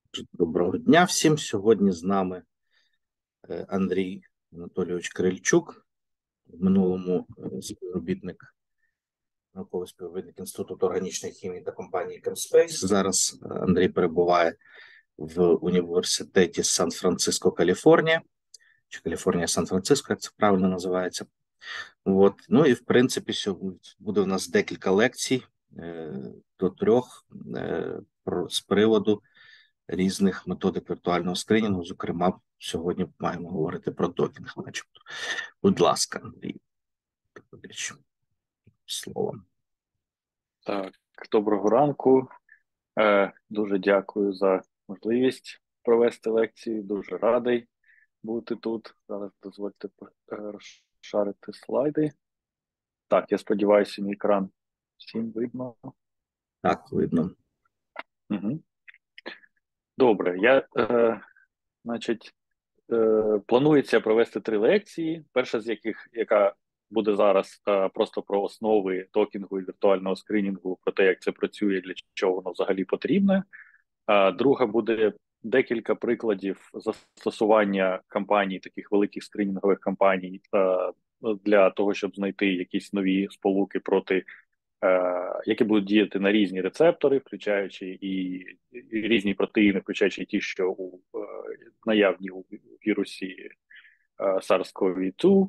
Доброго дня всім. Сьогодні з нами Андрій Анатолійович Крильчук, в минулому співробітник, науковий співробітник Інституту органічної хімії та компанії ChemSpace. Зараз Андрій перебуває в університеті Сан-Франциско, Каліфорнія, чи Каліфорнія Сан-Франциско, як це правильно називається. Ну і в принципі сьогодні буде у нас декілька лекцій до трьох з приводу різних методик віртуального скринінгу. Зокрема, сьогодні маємо говорити про докінг, начебто. Будь ласка, Андрій Петрович, слово. Так, доброго ранку. Дуже дякую за можливість провести лекцію. Дуже радий бути тут. Зараз дозвольте розшарити слайди. Так, я сподіваюся, мій екран всім видно. Так, видно. Угу. Добре, планується провести 3 лекції. Перша з яких, яка буде зараз просто про основи токінгу і віртуального скринінгу, про те, як це працює, для чого воно взагалі потрібне. Друга буде декілька прикладів застосування кампаній, таких великих скринінгових кампаній, для того, щоб знайти якісь нові сполуки які будуть діяти на різні рецептори, включаючи і різні протеїни, включаючи ті, що наявні у вірусі SARS-CoV-2,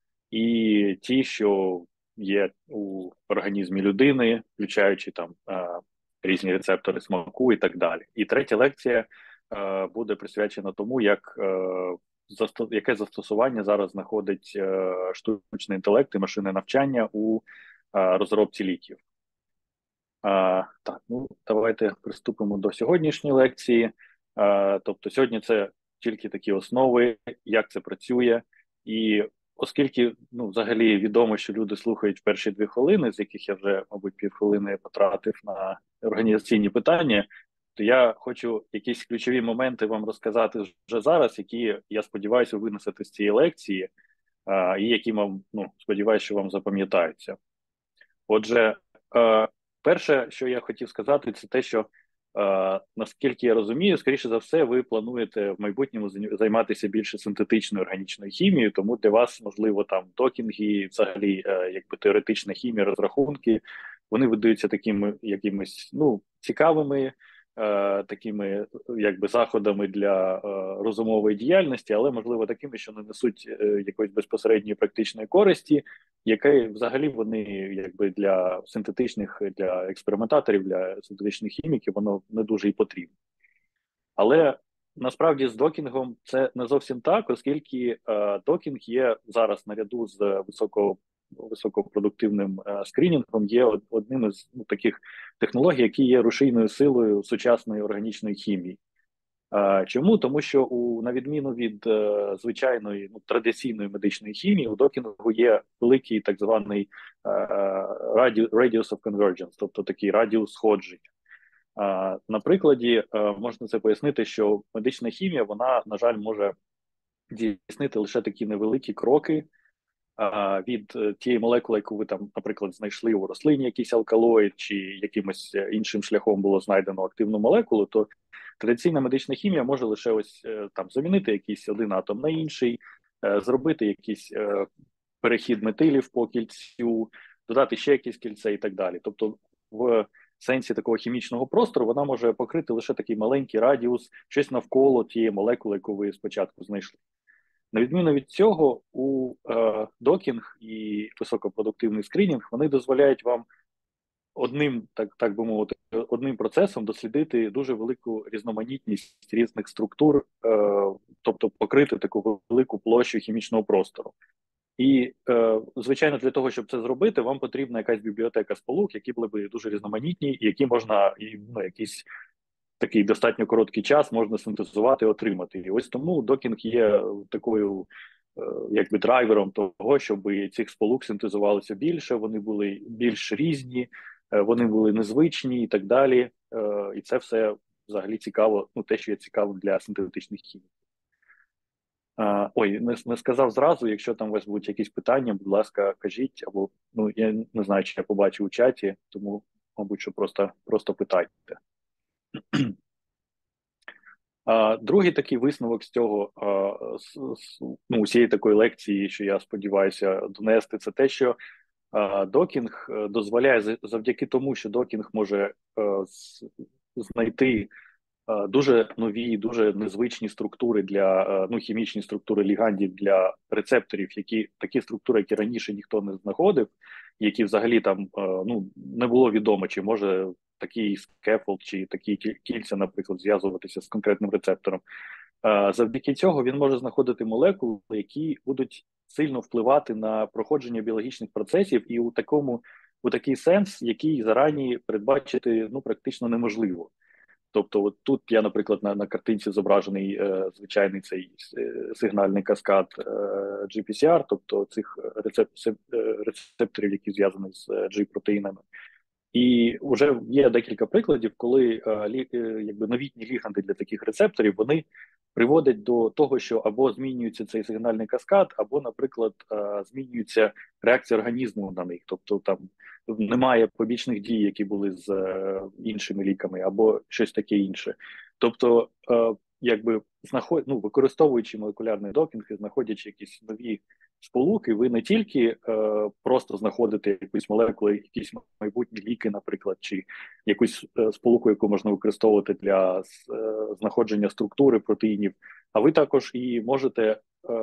і ті, що є у організмі людини, включаючи там різні рецептори смаку і так далі. І третя лекція буде присвячена тому, яке застосування зараз знаходить штучний інтелект і машинне навчання у розробці ліків. Так, давайте приступимо до сьогоднішньої лекції. Тобто сьогодні це тільки такі основи, як це працює. І оскільки взагалі відомо, що люди слухають перші 2 хвилини, з яких я вже, мабуть, півхвилини потратив на організаційні питання, то я хочу якісь ключові моменти вам розказати вже зараз, які, я сподіваюся, ви винесете з цієї лекції, і які вам, сподіваюся, що вам запам'ятаються. Отже, перше, що я хотів сказати, це те, що, наскільки я розумію, скоріше за все, ви плануєте в майбутньому займатися більше синтетичною органічною хімією, тому для вас, можливо, там токінги, взагалі, якби теоретична хімія, розрахунки, вони видаються такими якимись, цікавими, такими, якби, заходами для розумової діяльності, але, можливо, такими, що не несуть якоїсь безпосередньої практичної користі, яке взагалі вони, якби, для експериментаторів, для синтетичних хіміків, воно не дуже і потрібно. Але насправді з докінгом це не зовсім так, оскільки докінг є зараз наряду з високопродуктивним скринінгом, є одним із таких технологій, які є рушійною силою сучасної органічної хімії. Чому? Тому що на відміну від звичайної традиційної медичної хімії, у докінгу є великий так званий radius of convergence, тобто такий радіус сходження. На прикладі можна це пояснити, що медична хімія, вона, на жаль, може здійснити лише такі невеликі кроки від тієї молекули, яку ви там, наприклад, знайшли у рослині якийсь алкалоїд, чи якимось іншим шляхом було знайдено активну молекулу, то традиційна медична хімія може лише ось там замінити якийсь один атом на інший, зробити якийсь перехід метилів по кільцю, додати ще якісь кільце і так далі. Тобто в сенсі такого хімічного простору вона може покрити лише такий маленький радіус, щось навколо тієї молекули, яку ви спочатку знайшли. На відміну від цього, у докінг і високопродуктивний скринінг, вони дозволяють вам так би мовити, одним процесом дослідити дуже велику різноманітність різних структур, тобто покрити таку велику площу хімічного простору. І, звичайно, для того, щоб це зробити, вам потрібна якась бібліотека сполук, які були б дуже різноманітні, і які можна, якийсь такий достатньо короткий час можна синтезувати і отримати. І ось тому докінг є такою, якби, драйвером того, щоб цих сполук синтезувалося більше, вони були більш різні, вони були незвичні і так далі. І це все взагалі цікаво, те, що є цікавим для синтетичних хімій. Ой, не сказав зразу, якщо там у вас будуть якісь питання, будь ласка, кажіть, або, я не знаю, чи я побачу у чаті, тому, мабуть, що просто питайте. Другий такий висновок з цього, ну, усієї такої лекції, що я сподіваюся донести, це те, що докінг дозволяє, завдяки тому, що докінг може знайти дуже нові, дуже незвичні структури для, ну, хімічні структури лігандів для рецепторів, такі структури, які раніше ніхто не знаходив, які взагалі там, ну, не було відомо, чи може такий скефолд, чи такі кільця, наприклад, зв'язуватися з конкретним рецептором. Завдяки цього він може знаходити молекули, які будуть сильно впливати на проходження біологічних процесів, і у такий сенс, який зарані передбачити, ну, практично неможливо. Тобто, от тут я, наприклад, на картинці зображений звичайний цей сигнальний каскад GPCR, тобто цих рецепторів, які зв'язані з G-протеїнами. І вже є декілька прикладів, коли якби новітні ліганди для таких рецепторів, вони приводять до того, що або змінюється цей сигнальний каскад, або, наприклад, змінюється реакція організму на них. Тобто там немає побічних дій, які були з іншими ліками, або щось таке інше. Тобто, якби використовуючи молекулярний докінг і знаходячи якісь нові сполуки, ви не тільки просто знаходите якусь молекулу, якісь майбутні ліки, наприклад, чи якусь сполуку, яку можна використовувати для знаходження структури протеїнів, а ви також і можете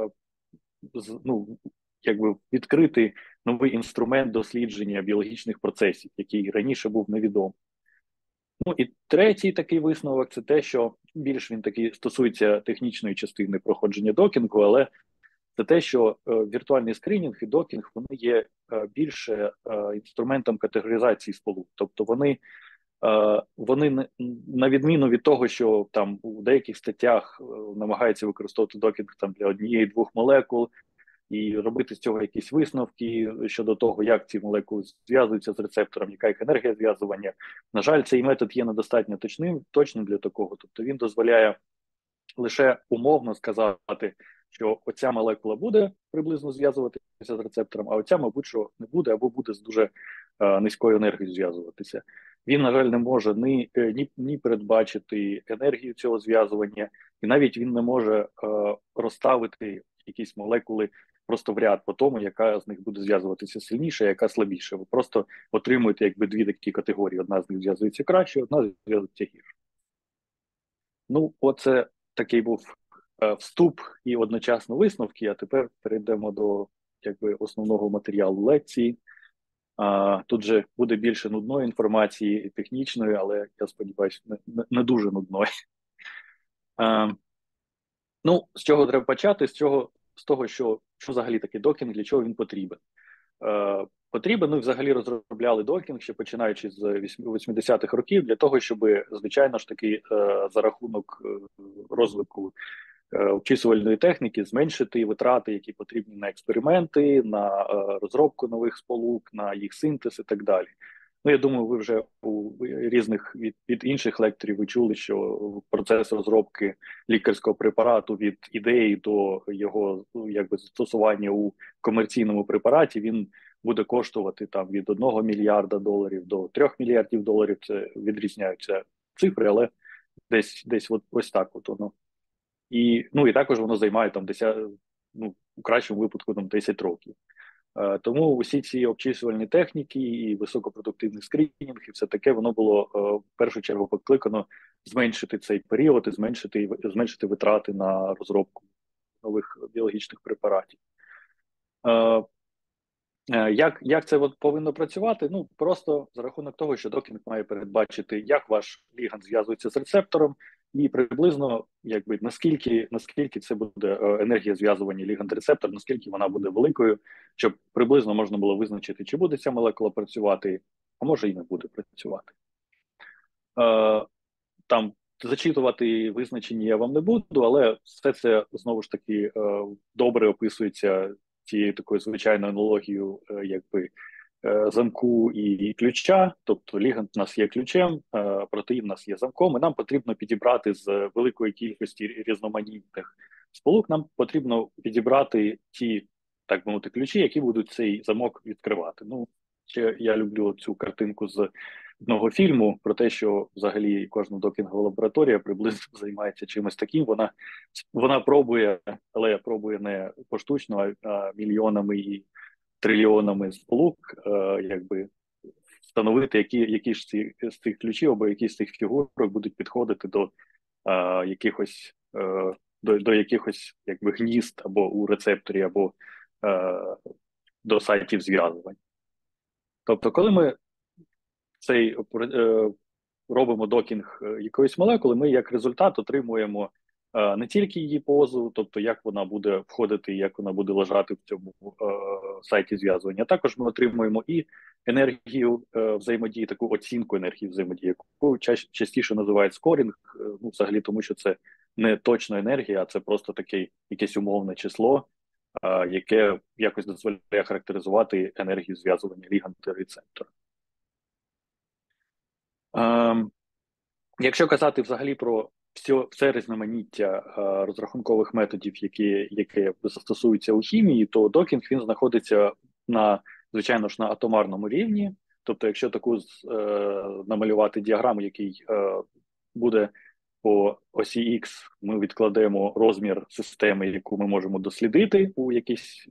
якби відкрити новий інструмент дослідження біологічних процесів, який раніше був невідомий. Ну і третій такий висновок – це те, що більш він такий стосується технічної частини проходження докінгу, але це те, що віртуальний скринінг і докінг, вони є більше інструментом категоризації сполук. Тобто вони на відміну від того, що там у деяких статтях намагаються використовувати докінг там для однієї-двох молекул і робити з цього якісь висновки щодо того, як ці молекули зв'язуються з рецептором, яка їх енергія зв'язування. На жаль, цей метод є недостатньо точним для такого. Тобто він дозволяє лише умовно сказати, що оця молекула буде приблизно зв'язуватися з рецептором, а оця, мабуть, що не буде, або буде з дуже низькою енергією зв'язуватися. Він, на жаль, не може ні передбачити енергію цього зв'язування, і навіть він не може розставити якісь молекули просто в ряд по тому, яка з них буде зв'язуватися сильніше, а яка слабіше. Ви просто отримуєте якби дві такі категорії. Одна з них зв'язується краще, одна зв'язується гірше. Ну, оце такий був вступ і одночасно висновки, а тепер перейдемо до якби основного матеріалу лекції. Тут же буде більше нудної інформації, технічної, але я сподіваюся, не дуже нудної. Ну, з чого треба почати? З того, що взагалі таке докінг, для чого він потрібен. Потрібен, ну, взагалі розробляли докінг, ще починаючи з 80-х років, для того, щоб, звичайно ж таки, за рахунок розвитку обчислювальної техніки зменшити витрати, які потрібні на експерименти, на розробку нових сполук, на їх синтез і так далі. Ну, я думаю, ви вже у різних від інших лекторів ви чули, що процес розробки лікарського препарату від ідеї до його, ну, якби застосування у комерційному препараті, він буде коштувати там від $1 мільярда до $3 мільярдів. Це відрізняються цифри, але десь ось так от воно. І, ну, і також воно займає там 10, ну, у кращому випадку там 10 років. Тому усі ці обчислювальні техніки і високопродуктивний скринінг і все таке, воно було в першу чергу покликано зменшити цей період і зменшити витрати на розробку нових біологічних препаратів. Як це повинно працювати? Ну, просто за рахунок того, що докінг має передбачити, як ваш ліганд зв'язується з рецептором, і приблизно, якби, наскільки це буде енергія зв'язування ліганд-рецептор, наскільки вона буде великою, щоб приблизно можна було визначити, чи буде ця молекула працювати, а може і не буде працювати. Там зачитувати визначення я вам не буду, але все це, знову ж таки, добре описується цією такою звичайною аналогією, якби, замку і ключа. Тобто ліганд у нас є ключем, протеїн у нас є замком, і нам потрібно підібрати з великої кількості різноманітних сполук, нам потрібно підібрати ті, так би мовити, ключі, які будуть цей замок відкривати. Ну, ще я люблю цю картинку з одного фільму про те, що взагалі кожна докінгова лабораторія приблизно займається чимось таким. Вона пробує, але пробує не поштучно, а мільйонами і трильйонами сполук, якби встановити, які ж з цих ключів або які з цих фігурок будуть підходити до якихось до якихось якби гнізд або у рецепторі, або до сайтів зв'язувань. Тобто, коли ми цей робимо докінг якоїсь молекули, ми як результат отримуємо не тільки її позу, тобто як вона буде входити, як вона буде лежати в цьому сайті зв'язування, а також ми отримуємо і енергію взаємодії, таку оцінку енергії взаємодії, яку частіше називають скорінг, ну взагалі тому, що це не точна енергія, а це просто таке якесь умовне число, яке якось дозволяє характеризувати енергію зв'язування ліганду і рецептора. Якщо казати взагалі про все різноманіття розрахункових методів, які застосуються у хімії, то докінг він знаходиться звичайно ж, на атомарному рівні. Тобто, якщо таку намалювати діаграму, який буде по осі X, ми відкладемо розмір системи, яку ми можемо дослідити у якийсь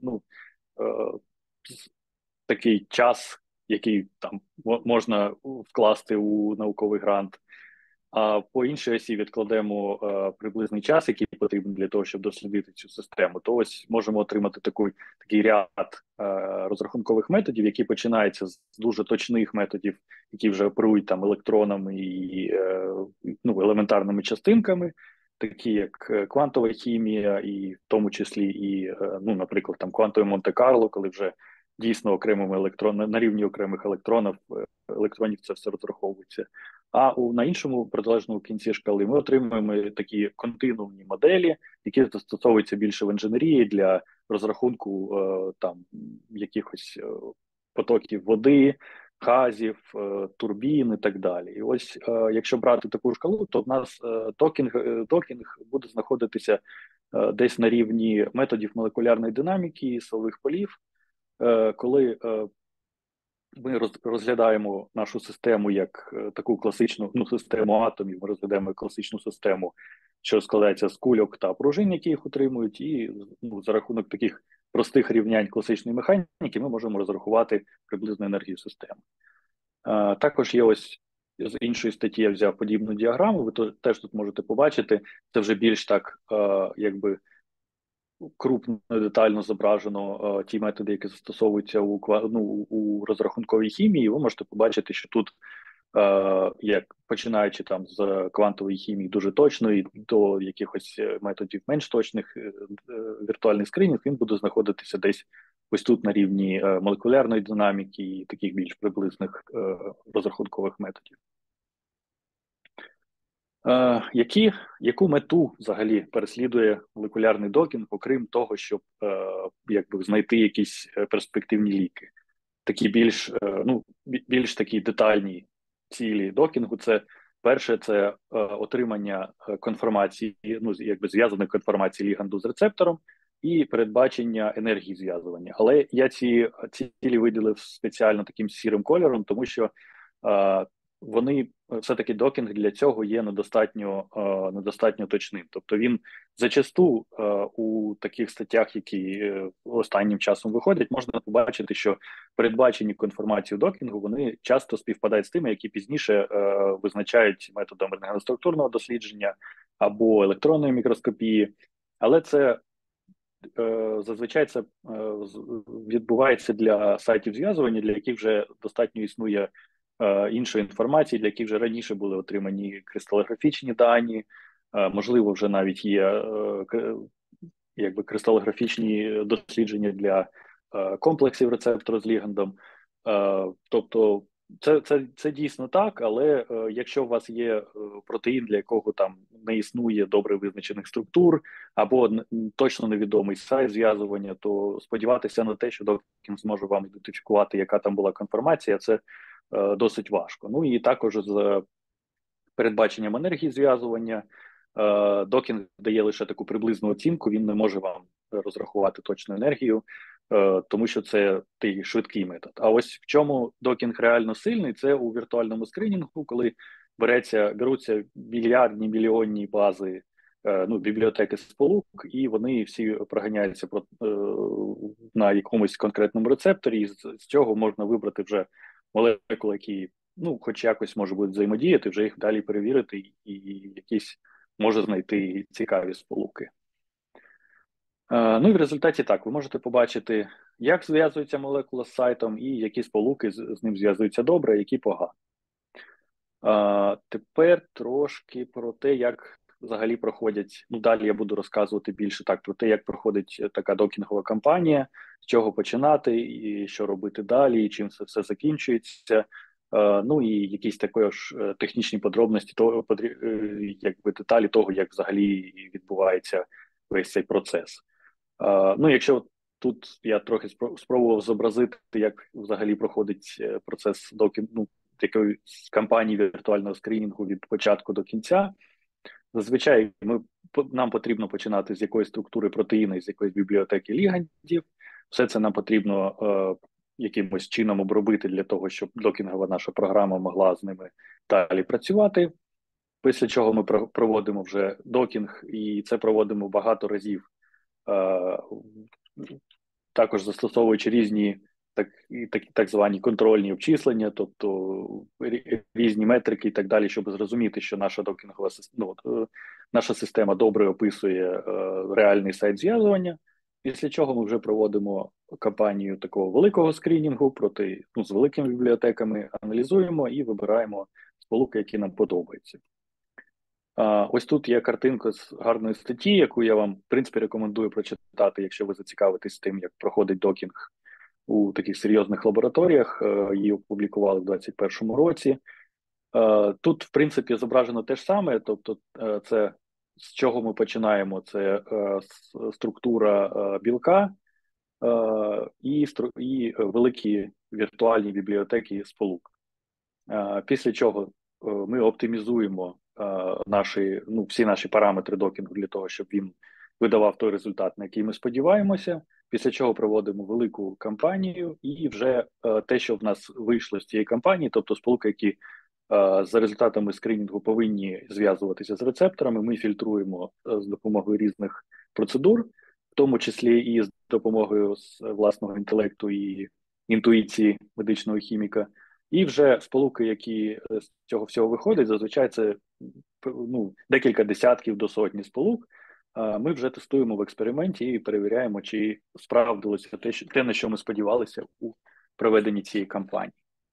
такий час, який там можна вкласти у науковий грант. А по іншій осі відкладемо приблизний час, який потрібен для того, щоб дослідити цю систему, то ось можемо отримати такий ряд розрахункових методів, які починаються з дуже точних методів, які вже оперують там електронами і елементарними частинками, такі як квантова хімія, і в тому числі і, наприклад, там квантове Монте-Карло, коли вже дійсно окремими на рівні окремих електронів це все розраховується. А на іншому протилежному кінці шкали ми отримуємо такі континуумні моделі, які застосовуються більше в інженерії для розрахунку там якихось потоків води, газів, турбін і так далі. І ось якщо брати таку шкалу, то в нас токінг буде знаходитися десь на рівні методів молекулярної динаміки і силових полів, коли ми розглядаємо нашу систему як таку класичну систему атомів, ми розглядаємо як класичну систему, що складається з кульок та пружин, які їх утримують, і за рахунок таких простих рівнянь класичної механіки ми можемо розрахувати приблизну енергію системи. Також є ось з іншої статті я взяв подібну діаграму, ви теж тут можете побачити, це вже більш так якби крупно, детально зображено ті методи, які застосовуються у розрахунковій хімії. Ви можете побачити, що тут, як починаючи там з квантової хімії дуже точної до якихось методів менш точних, віртуальний скринінг, він буде знаходитися десь ось тут на рівні молекулярної динаміки і таких більш приблизних розрахункових методів. Яку мету взагалі переслідує молекулярний докінг, окрім того, щоб знайти якісь перспективні ліки? Такі більш такі детальні цілі докінгу. Це перше, це отримання конформації, зв'язаних конформацій ліганду з рецептором і передбачення енергії зв'язування. Але я ці цілі виділив спеціально таким сірим кольором, тому що вони все-таки докінг для цього є недостатньо точним. Тобто він зачасту у таких статтях, які останнім часом виходять, можна побачити, що передбачені конформації докінгу, вони часто співпадають з тими, які пізніше визначають методом рентгеноструктурного дослідження або електронної мікроскопії. Але це зазвичай це відбувається для сайтів зв'язування, для яких вже достатньо існує іншої інформації, для яких вже раніше були отримані кристалографічні дані, можливо, вже навіть є кристалографічні дослідження для комплексів рецептора з лігандом. Тобто це дійсно так, але якщо у вас є протеїн, для якого там не існує добре визначених структур, або точно невідомий сайт зв'язування, то сподіватися на те, що докінг зможе вам ідентифікувати, яка там була конформація, це досить важко. Ну і також з передбаченням енергії зв'язування докінг дає лише таку приблизну оцінку, він не може вам розрахувати точну енергію. тому що це такий швидкий метод. А ось в чому докінг реально сильний, це у віртуальному скринінгу, коли беруться мільярдні, мільйонні бази, бібліотеки сполук, і вони всі проганяються на якомусь конкретному рецепторі, і з цього можна вибрати вже молекули, які хоч якось може будуть взаємодіяти, вже їх далі перевірити, і якісь може знайти цікаві сполуки. І в результаті так, ви можете побачити, як зв'язується молекула з сайтом, і які сполуки з ним зв'язуються добре, а які погано. Тепер трошки про те, як взагалі проходять, далі я буду розказувати більше так про те, як проходить така докінгова кампанія, з чого починати, і що робити далі, і чим це все закінчується. І якісь також технічні подробності, деталі того, як взагалі відбувається весь цей процес. Якщо тут я трохи спробував зобразити, як взагалі проходить процес якоїсь кампанії віртуального скринінгу від початку до кінця. Зазвичай нам потрібно починати з якоїсь структури протеїна, з якоїсь бібліотеки лігандів. Все це нам потрібно якимось чином обробити для того, щоб докінгова наша програма могла з ними далі працювати. Після чого ми проводимо вже докінг, і це проводимо багато разів, також застосовуючи різні так звані контрольні обчислення, тобто різні метрики і так далі, щоб зрозуміти, що наша докінгова наша система добре описує реальний сайт зв'язування. Після чого ми вже проводимо кампанію такого великого скринінгу з великими бібліотеками, аналізуємо і вибираємо сполуки, які нам подобаються. Ось тут є картинка з гарної статті, яку я вам, в принципі, рекомендую прочитати, якщо ви зацікавитесь тим, як проходить докінг у таких серйозних лабораторіях. Її опублікували в 2021 році. Тут, в принципі, зображено те ж саме, тобто це з чого ми починаємо, це структура білка і великі віртуальні бібліотеки сполук. Після чого ми оптимізуємо всі наші параметри докінгу для того, щоб він видавав той результат, на який ми сподіваємося, після чого проводимо велику кампанію, і вже те, що в нас вийшло з цієї кампанії, тобто сполуки, які за результатами скринінгу повинні зв'язуватися з рецепторами, ми фільтруємо з допомогою різних процедур, в тому числі і з допомогою власного інтелекту і інтуїції медичного хіміка. І вже сполуки, які з цього всього виходять, зазвичай це декілька десятків до сотні сполук, ми вже тестуємо в експерименті і перевіряємо, чи справдилося те, на що ми сподівалися у проведенні цієї кампанії.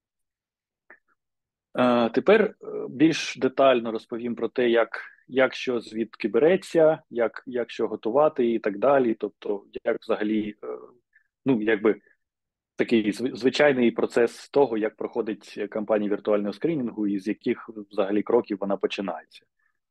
Тепер більш детально розповім про те, як що звідки береться, як що готувати і так далі. Тобто, як взагалі, такий звичайний процес того, як проходить кампанія віртуального скринінгу і з яких взагалі кроків вона починається.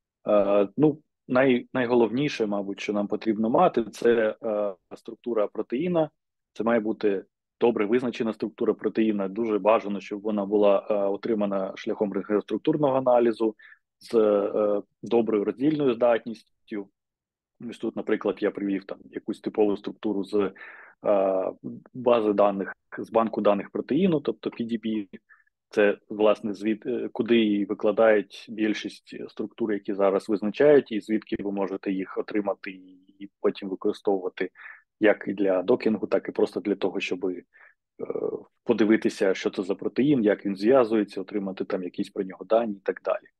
Найголовніше, мабуть, що нам потрібно мати, це структура протеїна. Це має бути добре визначена структура протеїна. Дуже бажано, щоб вона була отримана шляхом рентгеноструктурного аналізу з доброю роздільною здатністю. Ось тут, наприклад, я привів якусь типову структуру з бази даних, з банку даних протеїну, тобто PDB. Це, власне, куди викладають більшість структур, які зараз визначають, і звідки ви можете їх отримати і потім використовувати як і для докінгу, так і просто для того, щоб подивитися, що це за протеїн, як він зв'язується, отримати там якісь про нього дані і так далі.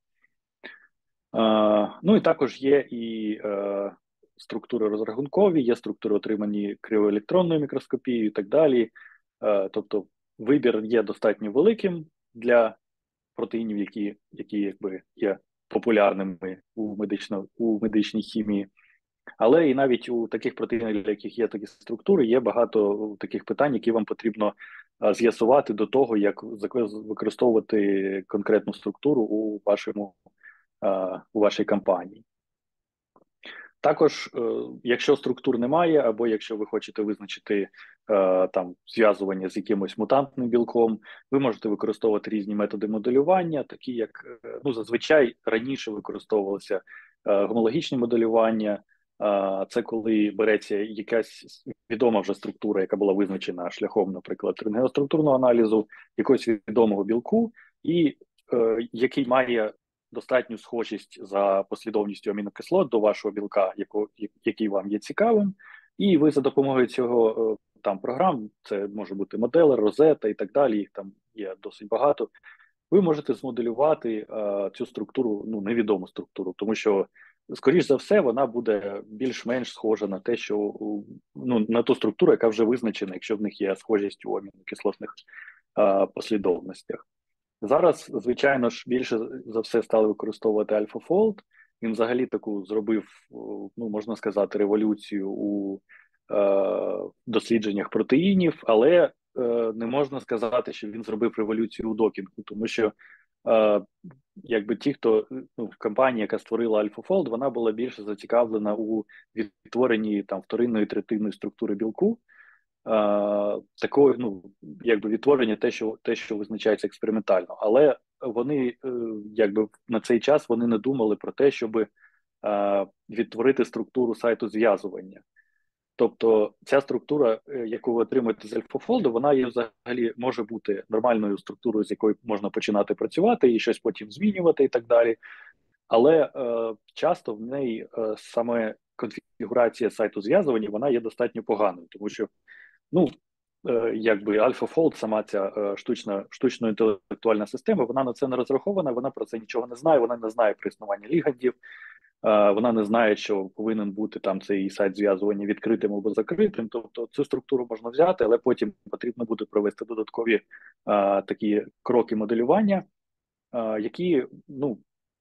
І також є і структури розрахункові, є структури, отримані кривоелектронною мікроскопією і так далі. Тобто вибір є достатньо великим для протеїнів, які є популярними у медичній хімії. Але і навіть у таких протеїнах, для яких є такі структури, є багато таких питань, які вам потрібно з'ясувати до того, як використовувати конкретну структуру у вашій кампанії. Також, якщо структур немає, або якщо ви хочете визначити зв'язування з якимось мутантним білком, ви можете використовувати різні методи моделювання, такі як зазвичай раніше використовувалося гомологічне моделювання, Це коли береться якась відома вже структура, яка була визначена шляхом, наприклад, рентгеноструктурного аналізу якогось відомого білку, і який має достатню схожість за послідовністю амінокислот до вашого білка, який вам є цікавим, і ви за допомогою цього там програм, це може бути моделер, розета і так далі, їх там є досить багато, ви можете змоделювати цю структуру, ну, невідому структуру, тому що, скоріш за все, вона буде більш-менш схожа на те, що ну, на ту структуру, яка вже визначена, якщо в них є схожість у амінокислотних послідовностях. Зараз, звичайно ж, більше за все стали використовувати AlphaFold. Він взагалі таку зробив, ну, можна сказати, революцію у дослідженнях протеїнів, але не можна сказати, що він зробив революцію у докінгу, тому що якби ті, хто в компанії, яка створила AlphaFold, вона була більше зацікавлена у відтворенні там вторинної третинної структури білку, такої, ну, якби відтворення те, що визначається експериментально, але вони якби на цей час вони не думали про те, щоб відтворити структуру сайту зв'язування. Тобто ця структура, яку ви отримуєте з AlphaFold, вона є взагалі може бути нормальною структурою, з якою можна починати працювати і щось потім змінювати і так далі. Але часто в неї саме конфігурація сайту зв'язування, вона є достатньо поганою, тому що, ну, якби AlphaFold, сама ця штучно-інтелектуальна система, вона на це не розрахована, вона про це нічого не знає, вона не знає про існування лігандів, вона не знає, що повинен бути там цей сайт зв'язування відкритим або закритим. Тобто цю структуру можна взяти, але потім потрібно буде провести додаткові такі кроки моделювання, які, ну,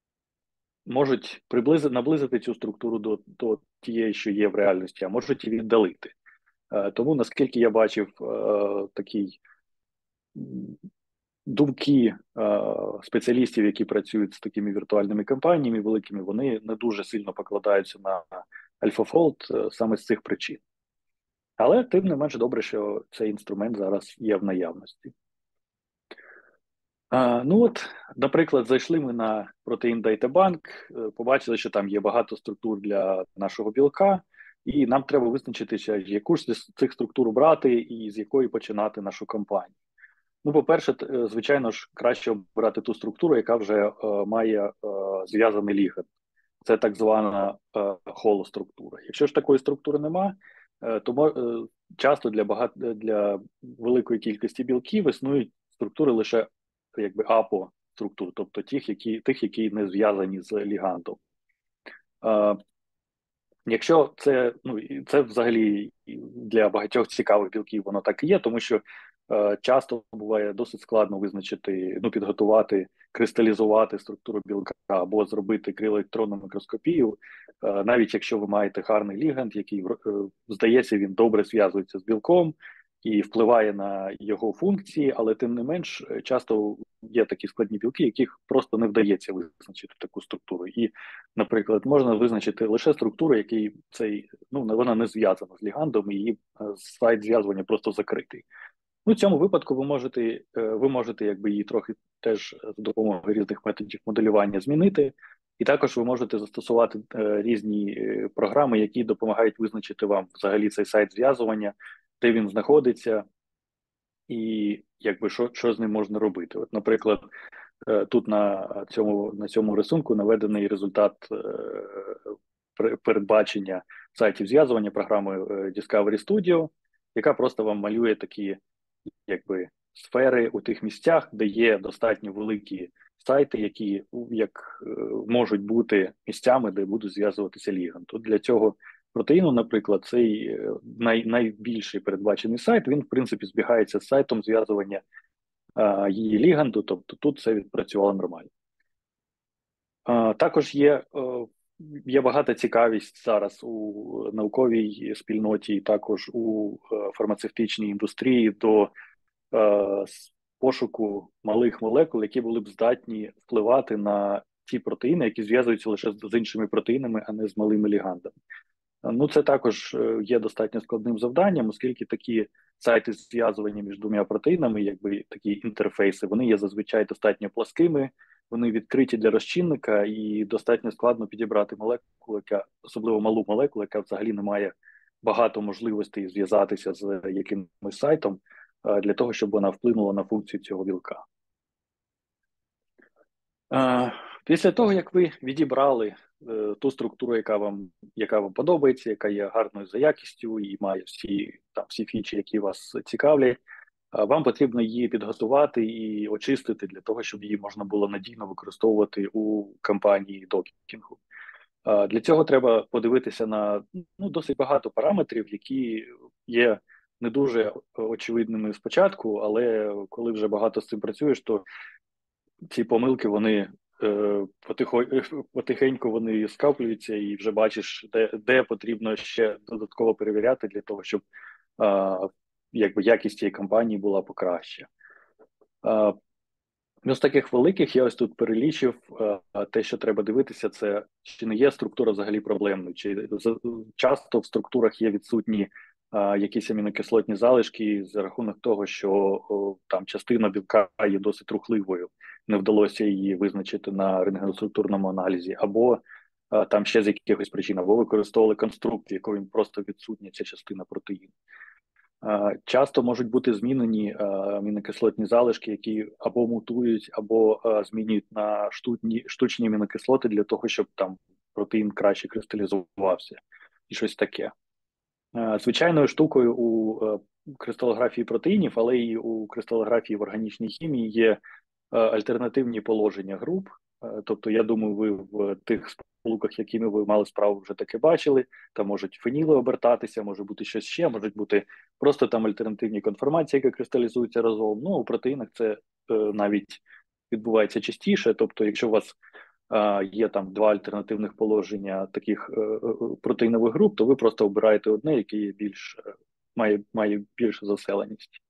можуть наблизити цю структуру до тієї, що є в реальності, а можуть і віддалити. Тому, наскільки я бачив такий думки спеціалістів, які працюють з такими віртуальними компаніями великими, вони не дуже сильно покладаються на AlphaFold саме з цих причин. Але тим не менш добре, що цей інструмент зараз є в наявності. Ну от, наприклад, зайшли ми на Protein Data Bank, побачили, що там є багато структур для нашого білка, і нам треба визначитися, яку ж з цих структур брати і з якої починати нашу кампанію. Ну, по-перше, звичайно ж, краще обирати ту структуру, яка вже має зв'язаний ліганд. Це так звана холоструктура. Якщо ж такої структури нема, то часто для великої кількості білків існують структури лише якби апоструктур, тобто тих, які не зв'язані з лігандом. Якщо це, ну, це взагалі для багатьох цікавих білків воно так і є, тому що часто буває досить складно визначити, ну, підготувати, кристалізувати структуру білка або зробити криоелектронну мікроскопію, навіть якщо ви маєте гарний ліганд, який, здається, він добре зв'язується з білком і впливає на його функції, але тим не менш часто є такі складні білки, яких просто не вдається визначити таку структуру. І, наприклад, можна визначити лише структуру, який вона не зв'язана з лігандом, і її сайт зв'язування просто закритий. Ну, в цьому випадку ви можете якби її трохи теж за допомогою різних методів моделювання змінити, і також ви можете застосувати різні програми, які допомагають визначити вам взагалі цей сайт зв'язування, де він знаходиться, і якби що з ним можна робити. От, наприклад, тут на цьому рисунку наведений результат передбачення сайтів зв'язування програмою Discovery Studio, яка просто вам малює такі якби сфери у тих місцях, де є достатньо великі сайти, які можуть бути місцями, де будуть зв'язуватися ліганд. Тут для цього протеїну, наприклад, цей найбільший передбачений сайт, він, в принципі, збігається з сайтом зв'язування її ліганду, тобто тут це відпрацювало нормально. Також є багата цікавість зараз у науковій спільноті і також у фармацевтичній індустрії до пошуку малих молекул, які були б здатні впливати на ті протеїни, які зв'язуються лише з іншими протеїнами, а не з малими лігандами. Ну, це також є достатньо складним завданням, оскільки такі сайти зв'язування між двома протеїнами, якби такі інтерфейси, вони є зазвичай достатньо пласкими, вони відкриті для розчинника, і достатньо складно підібрати молекулу, особливо малу молекулу, яка взагалі не має багато можливостей зв'язатися з якимось сайтом для того, щоб вона вплинула на функцію цього білка. Після того, як ви відібрали ту структуру, яка вам подобається, яка є гарною за якістю і має всі фічі, які вас цікавлять, вам потрібно її підготувати і очистити для того, щоб її можна було надійно використовувати у кампанії докінгу. Для цього треба подивитися на досить багато параметрів, які є не дуже очевидними спочатку, але коли вже багато з цим працюєш, то ці помилки, вони потихеньку вони скаплюються, і вже бачиш, де потрібно ще додатково перевіряти для того, щоб якість цієї кампанії була покраща. З таких великих я ось тут перелічив те, що треба дивитися, це чи не є структура взагалі проблемною, чи часто в структурах є відсутні якісь амінокислотні залишки за рахунок того, що там частина білка є досить рухливою, не вдалося її визначити на рентгеноструктурному аналізі, або там ще з якихось причин, або використовували конструкт, в якому просто відсутня ця частина протеїну. Часто можуть бути змінені амінокислотні залишки, які або мутують, або змінюють на штучні амінокислоти для того, щоб там протеїн краще кристалізувався і щось таке. Звичайною штукою у кристалографії протеїнів, але і у кристалографії в органічній хімії є альтернативні положення груп. Тобто, я думаю, ви в тих сполуках, якими ви мали справу, вже таке бачили. Там можуть феніли обертатися, може бути щось ще, можуть бути просто там альтернативні конформації, які кристалізуються разом. Ну, у протеїнах це навіть відбувається частіше. Тобто, якщо у вас є там два альтернативних положення таких протеїнових груп, то ви просто обираєте одне, яке є має більшу заселеність.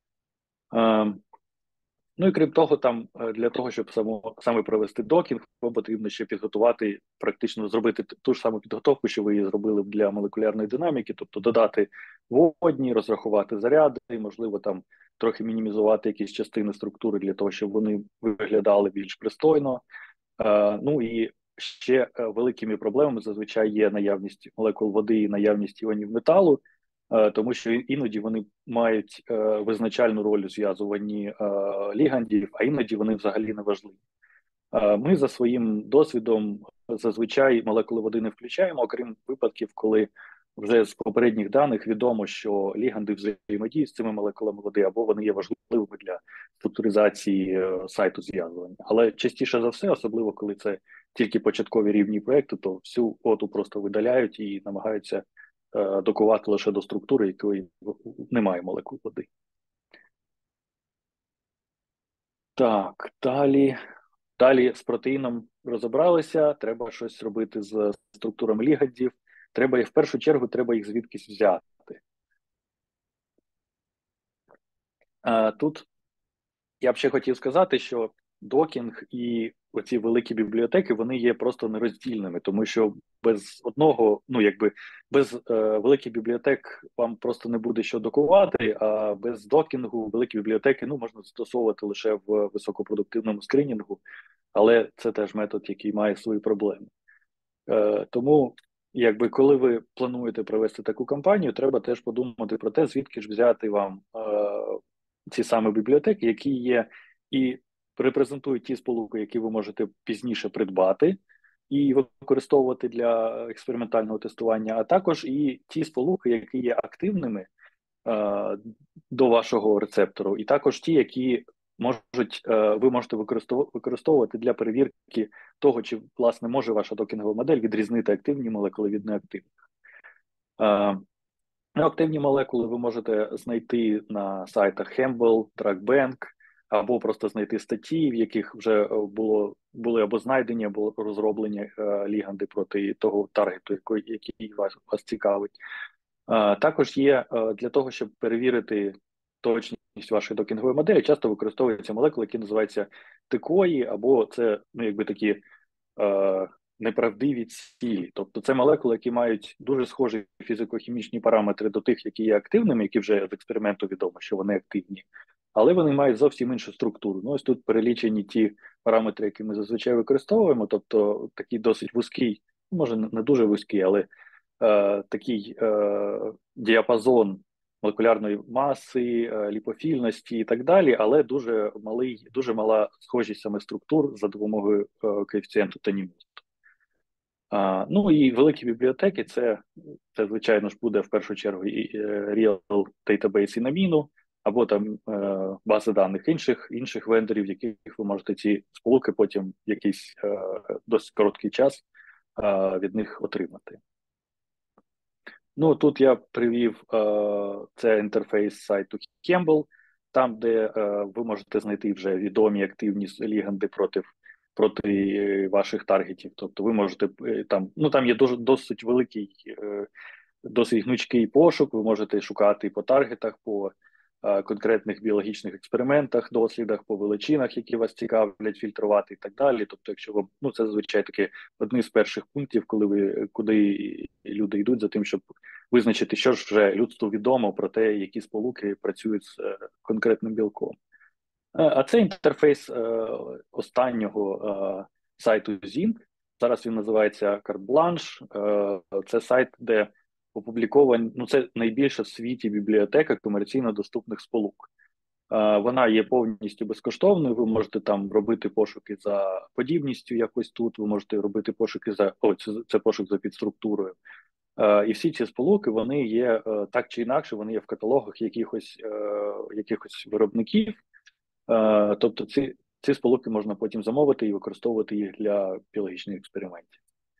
Ну і крім того, там для того, щоб саме провести докінг, вам потрібно ще підготувати, практично зробити ту ж саму підготовку, що ви її зробили для молекулярної динаміки, тобто додати водні, розрахувати заряди, можливо, там трохи мінімізувати якісь частини структури для того, щоб вони виглядали більш пристойно. Ну і ще великими проблемами зазвичай є наявність молекул води і наявність іонів металу, тому що іноді вони мають визначальну роль у зв'язуванні лігандів, а іноді вони взагалі не важливі. Ми за своїм досвідом зазвичай молекули води не включаємо, окрім випадків, коли вже з попередніх даних відомо, що ліганди взаємодіють з цими молекулами води, або вони є важливими для структуризації сайту зв'язування. Але частіше за все, особливо коли це тільки початкові рівні проєкту, то всю воду просто видаляють і намагаються докувати лише до структури, якої немає молекул води. Так, далі з протеїном розібралися, треба щось робити з структурами лігандів. В першу чергу треба їх звідкись взяти. Тут я б ще хотів сказати, що докінг і оці великі бібліотеки, вони є просто нероздільними, тому що без великих бібліотек вам просто не буде що докувати, а без докінгу великі бібліотеки можна застосовувати лише в високопродуктивному скринінгу, але це теж метод, який має свої проблеми. Тому, коли ви плануєте провести таку кампанію, треба теж подумати про те, звідки ж взяти вам ці саме бібліотеки, які є і репрезентують ті сполуки, які ви можете пізніше придбати і використовувати для експериментального тестування, а також і ті сполуки, які є активними до вашого рецептору, і також ті, які ви можете використовувати для перевірки того, чи, власне, може ваша докінгова модель відрізнити активні молекули від неактивних. Активні молекули ви можете знайти на сайтах Hempel, DrugBank, або просто знайти статті, в яких вже були або знайдені, або розроблені ліганди проти того таргету, який вас цікавить. Також є для того, щоб перевірити точність вашої докінгової моделі, часто використовуються молекули, які називаються тикої, або це такі неправдиві цілі. Тобто це молекули, які мають дуже схожі фізико-хімічні параметри до тих, які є активними, які вже з експерименту відомо, що вони активні. але вони мають зовсім іншу структуру. Ну, ось тут перелічені ті параметри, які ми зазвичай використовуємо, тобто такий досить вузький, може не дуже вузький, але такий діапазон молекулярної маси, ліпофільності і так далі, але дуже мала схожість саме структур за допомогою коефіцієнту Танімосту. Ну і великі бібліотеки, це звичайно ж буде в першу чергу і Real Database і Namino, або там бази даних інших вендорів, яких ви можете ці сполуки потім якийсь досить короткий час від них отримати. Ну, тут я привів це інтерфейс сайту Campbell, там, де ви можете знайти вже відомі активні ліганди проти ваших таргетів. Тобто ви можете там є досить великий, досить гнучкий пошук, ви можете шукати по таргетах, по конкретних біологічних експериментах, дослідах, по величинах, які вас цікавлять, фільтрувати і так далі. Тобто, якщо ви, це зазвичай таки одні з перших пунктів, куди люди йдуть за тим, щоб визначити, що ж вже людству відомо про те, які сполуки працюють з конкретним білком. А це інтерфейс останнього сайту Zinc. Зараз він називається Carte Blanche. Це сайт, де опубліковані, це найбільша в світі бібліотека комерційно доступних сполук. Вона є повністю безкоштовною, ви можете там робити пошуки за подібністю якось тут, ви можете робити пошуки це пошук за підструктурою. І всі ці сполуки, вони є так чи інакше, вони є в каталогах якихось виробників. Тобто ці сполуки можна потім замовити і використовувати їх для біологічних експериментів.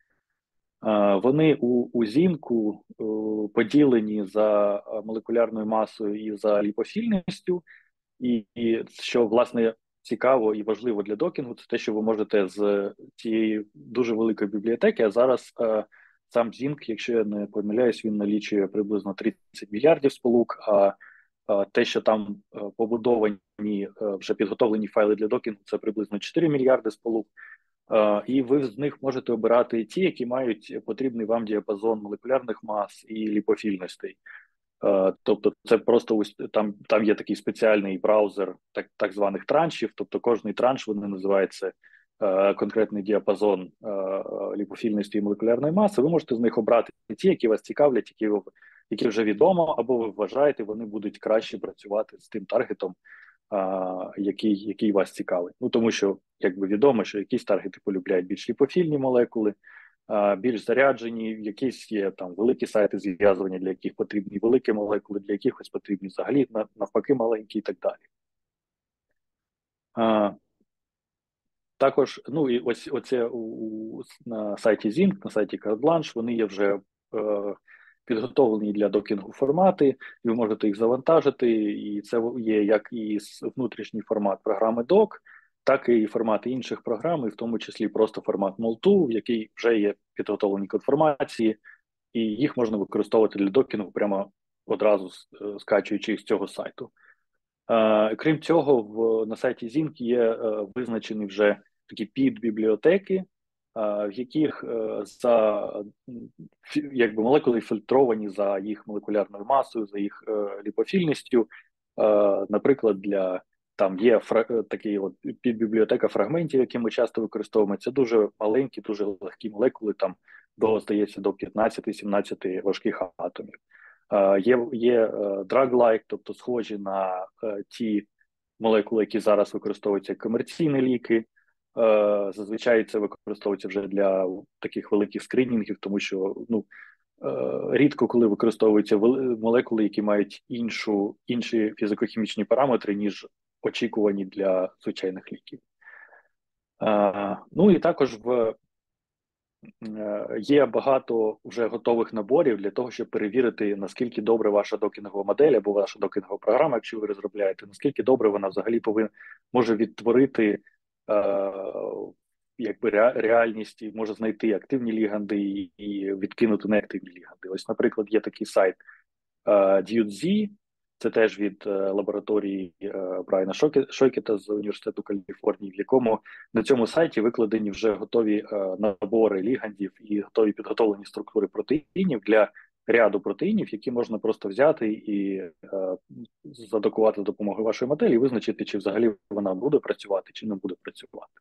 Вони у зінку поділені за молекулярною масою і за ліпофільністю, і що, власне, цікаво і важливо для докінгу, це те, що ви можете з цієї дуже великої бібліотеки, а зараз сам Зінк, якщо я не помиляюсь, він налічує приблизно 30 мільярдів сполук, а те, що там побудовані, вже підготовлені файли для докінгу, це приблизно 4 мільярди сполук. І ви з них можете обирати ті, які мають потрібний вам діапазон молекулярних мас і ліпофільностей. Тобто це просто там є такий спеціальний браузер так званих траншів, тобто кожний транш, вони називаються конкретний діапазон ліпофільності і молекулярної маси. Ви можете з них обрати ті, які вас цікавлять, які вже відомо, або ви вважаєте, вони будуть краще працювати з тим таргетом, який вас цікавить. Тому що, якби відомо, що якісь таргети полюбляють більш ліпофільні молекули, більш заряджені, якісь є там великі сайти зв'язування, для яких потрібні великі молекули, для якихось потрібні взагалі навпаки маленькі і так далі. Також, і оце на сайті Zinc, на сайті Carte Blanche, вони є вже підготовлені для докінгу формати, і ви можете їх завантажити, і це є як і внутрішній формат програми Doc, так і формати інших програм, і в тому числі просто формат Moltu, в який вже є підготовлені конформації, і їх можна використовувати для докінгу прямо одразу скачуючи з цього сайту. Крім цього, на сайті Zinc є визначені вже такі підбібліотеки, в яких молекули фільтровані за їх молекулярною масою, за їх ліпофільністю. Наприклад, там є такі підбібліотека фрагментів, які ми часто використовуємо. Це дуже маленькі, дуже легкі молекули, там здається, до 15-17 важких атомів. Є drug-like, тобто схожі на ті молекули, які зараз використовуються як комерційні ліки. Зазвичай це використовується вже для таких великих скринінгів, тому що рідко коли використовуються молекули, які мають інші фізико-хімічні параметри, ніж очікувані для звичайних ліків. І також є багато вже готових наборів для того, щоб перевірити, наскільки добре ваша докінгова модель або ваша докінгова програма, якщо ви розробляєте, наскільки добре вона взагалі може відтворити реальність, і може знайти активні ліганди і відкинути неактивні ліганди. Ось, наприклад, є такий сайт DudeZ, це теж від лабораторії Брайана Шойкета з Університету Каліфорнії, в якому на цьому сайті викладені вже готові набори лігандів і готові підготовлені структури протеїнів для ряду протеїнів, які можна просто взяти і задокувати за допомогою вашої моделі і визначити, чи взагалі вона буде працювати, чи не буде працювати.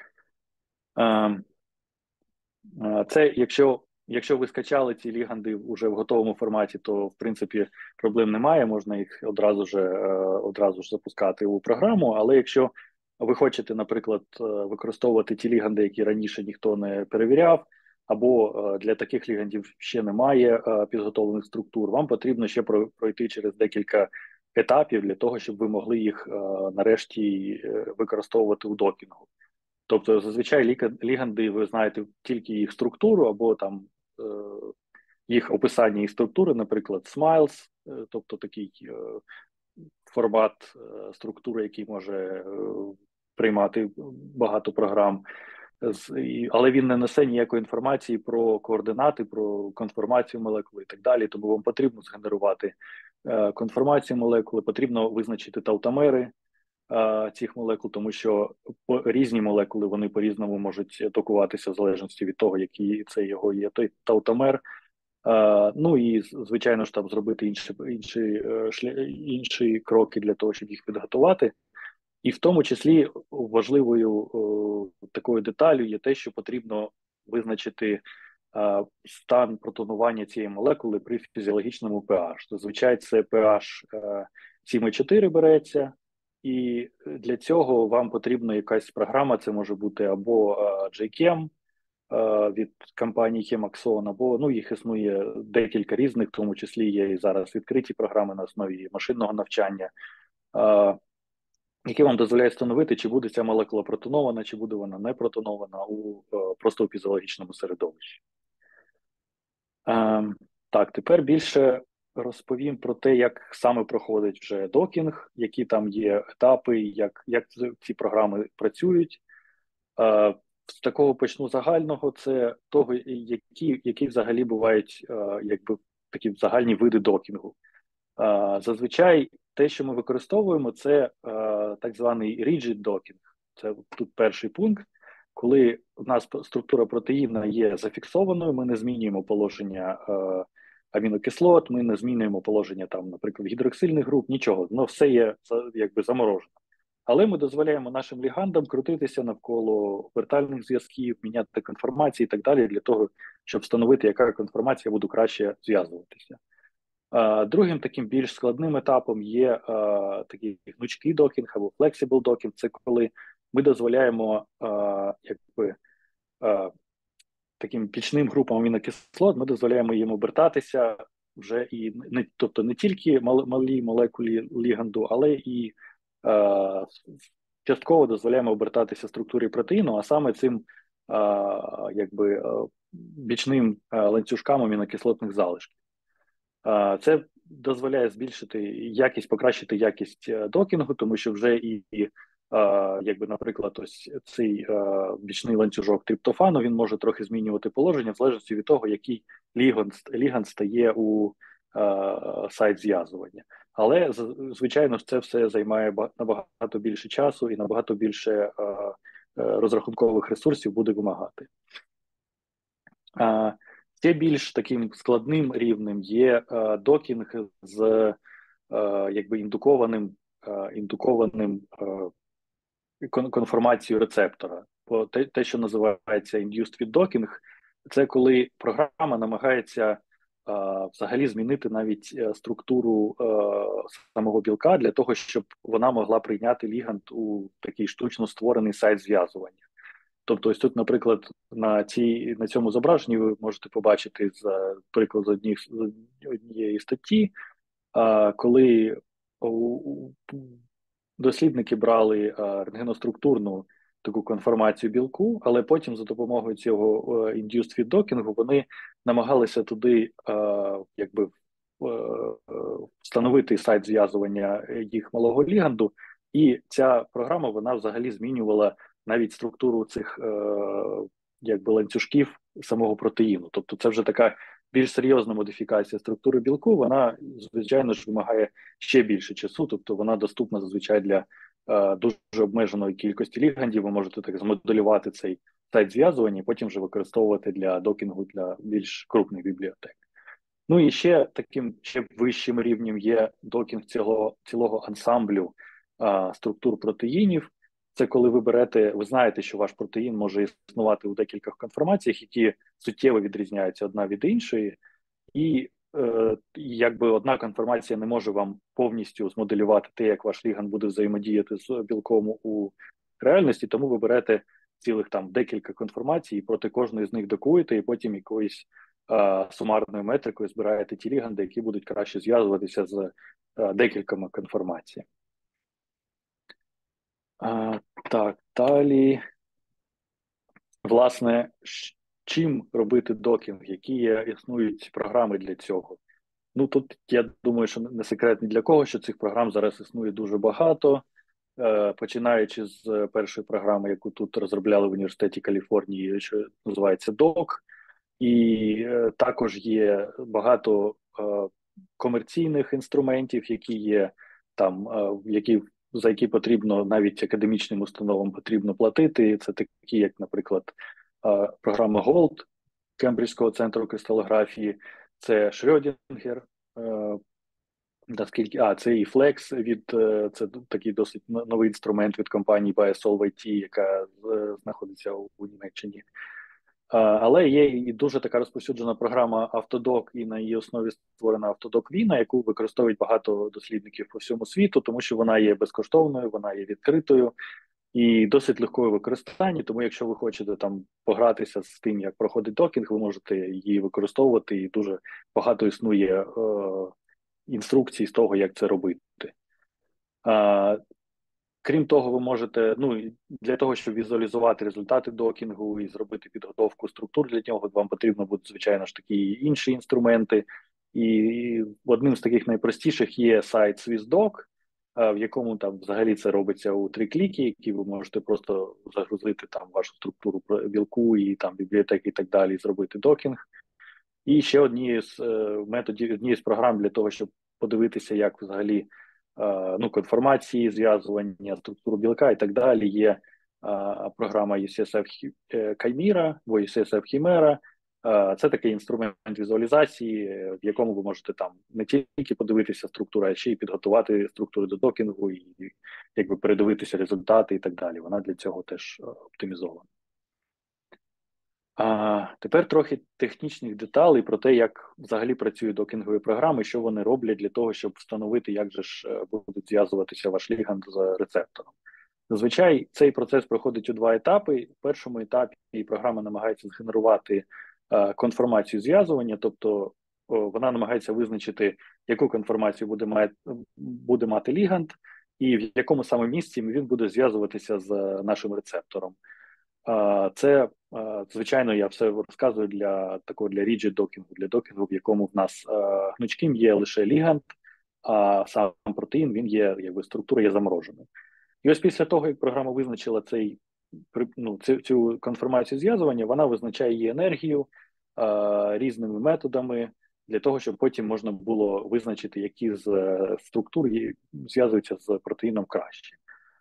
Це якщо ви скачали ці ліганди вже в готовому форматі, то в принципі проблем немає, можна їх одразу ж запускати у програму. Але якщо ви хочете, наприклад, використовувати ті ліганди, які раніше ніхто не перевіряв, або для таких лігандів ще немає підготовлених структур, вам потрібно ще пройти через декілька етапів для того, щоб ви могли їх нарешті використовувати у докінгу. Тобто, зазвичай ліганди, ви знаєте тільки їх структуру, або там їх описання і структури, наприклад, Smiles, тобто такий формат структури, який може приймати багато програм, але він не несе ніякої інформації про координати, про конформацію молекули і так далі. Тому вам потрібно згенерувати конформацію молекули, потрібно визначити таутомери цих молекул, тому що різні молекули, вони по-різному можуть докуватися в залежності від того, який це його є той таутомер. Ну і, звичайно ж, там зробити інші кроки для того, щоб їх підготувати. І в тому числі важливою такою деталю є те, що потрібно визначити стан протонування цієї молекули при фізіологічному pH. Зазвичай це pH 7,4 береться, і для цього вам потрібна якась програма, це може бути або JChem від компанії Chemaxon, або їх існує декілька різних, в тому числі є і зараз відкриті програми на основі машинного навчання, які вам дозволяють встановити, чи буде ця молекула протонована, чи буде вона не протонована просто у фізіологічному середовищі. Так, тепер більше розповім про те, як саме проходить вже докінг, які там є етапи, як ці програми працюють. З такого почну загального, це того, які взагалі бувають такі загальні види докінгу. Зазвичай те, що ми використовуємо, це так званий rigid docking. Це тут перший пункт. Коли у нас структура протеїна є зафіксованою, ми не змінюємо положення амінокислот, ми не змінюємо положення, наприклад, гідроксильних груп, нічого. Воно все є заморожено. Але ми дозволяємо нашим лігандам крутитися навколо вертальних зв'язків, міняти конформації і так далі, для того, щоб встановити, яка конформація буде краще зв'язуватися. Другим таким більш складним етапом є такий гнучкий докінг або flexible docking. Це коли ми дозволяємо таким пічним групам амінокислот, ми дозволяємо їм обертатися вже тобто не тільки малі молекулі ліганду, але і частково дозволяємо обертатися структурі протеїну, а саме цим бічним ланцюжкам амінокислотних залишків. Це дозволяє покращити якість докінгу, тому що вже наприклад, ось цей бічний ланцюжок триптофану, він може трохи змінювати положення в залежності від того, який ліганд стає у сайт зв'язування. Але, звичайно, це все займає набагато більше часу і набагато більше розрахункових ресурсів буде вимагати. Ще більш таким складним рівнем є докінг з індукованим конформацією рецептора. Те, що називається induced feed docking, це коли програма намагається взагалі змінити навіть структуру самого білка для того, щоб вона могла прийняти ліганд у такий штучно створений сайт зв'язування. Тобто ось тут, наприклад, на цьому зображенні ви можете побачити приклад з однієї статті, коли дослідники брали рентгеноструктурну таку конформацію білку, але потім за допомогою цього induced feed docking вони намагалися туди встановити сайт зв'язування їх малого ліганду, і ця програма, вона взагалі змінювала навіть структуру цих ланцюжків самого протеїну. Тобто це вже така більш серйозна модифікація структури білку, вона, звичайно ж, вимагає ще більше часу, тобто вона доступна зазвичай для дуже обмеженої кількості лігандів. Ви можете так змоделювати цей сайт зв'язування і потім вже використовувати для докінгу для більш крупних бібліотек. Ну і ще таким ще вищим рівнем є докінг цілого ансамблю структур протеїнів. Це коли ви берете, ви знаєте, що ваш протеїн може існувати у декількох конформаціях, які суттєво відрізняються одна від іншої, і якби одна конформація не може вам повністю змоделювати те, як ваш ліганд буде взаємодіяти з білком у реальності, тому ви берете цілих там декілька конформацій, і проти кожної з них докуєте, і потім якоюсь сумарною метрикою збираєте ті ліганди, які будуть краще зв'язуватися з декількома конформаціями. Так, далі. Власне, чим робити докінг, які існують програми для цього? Ну, тут я думаю, що не секрет ні для кого, що цих програм зараз існує дуже багато, починаючи з першої програми, яку тут розробляли в університеті Каліфорнії, що називається DOC, і також є багато комерційних інструментів, які є там, за які потрібно навіть академічним установам потрібно платити. Це такі, як, наприклад, програма GOLD Кембриджського центру кристалографії, це Шрёдінгер, це і Flex це такий досить новий інструмент від компанії BioSolve IT, яка знаходиться у Німеччині. Але є і дуже така розповсюджена програма Autodoc, і на її основі створена Autodoc Vina, яку використовують багато дослідників по всьому світу, тому що вона є безкоштовною, вона є відкритою і досить легкою в використанні. Тому якщо ви хочете там погратися з тим, як проходить докінг, ви можете її використовувати, і дуже багато існує інструкцій з того, як це робити. Крім того, ви можете, для того, щоб візуалізувати результати докінгу і зробити підготовку структур для нього, вам потрібно будуть, звичайно ж, такі інші інструменти. І одним з таких найпростіших є сайт SwissDoc, в якому там взагалі це робиться у 3 кліки, які ви можете просто загрузити там вашу структуру білку і там бібліотеки і так далі, і зробити докінг. І ще одні з методів, одні з програм для того, щоб подивитися, як взагалі конформації, зв'язування, структуру білка і так далі. Є програма UCSF Chimera, або UCSF Chimera. Це такий інструмент візуалізації, в якому ви можете там не тільки подивитися структуру, а ще й підготувати структуру до докінгу і якби передивитися результати і так далі. Вона для цього теж оптимізована. Тепер трохи технічних деталей про те, як взагалі працюють докінгові програми, що вони роблять для того, щоб встановити, як же ж будуть зв'язуватися ваш ліганд з рецептором. Зазвичай цей процес проходить у 2 етапи. В першому етапі програма намагається згенерувати конформацію зв'язування, тобто вона намагається визначити, яку конформацію буде мати ліганд, і в якому саме місці він буде зв'язуватися з нашим рецептором. Це, звичайно, я все розказую для rigid докінгу, для докінгу, в якому в нас гнучким є лише ліганд, а сам протеїн, він є, якби структура є замороженою. І ось після того, як програма визначила цю конформацію зв'язування, вона визначає її енергію різними методами, для того, щоб потім можна було визначити, які з структур зв'язуються з протеїном краще.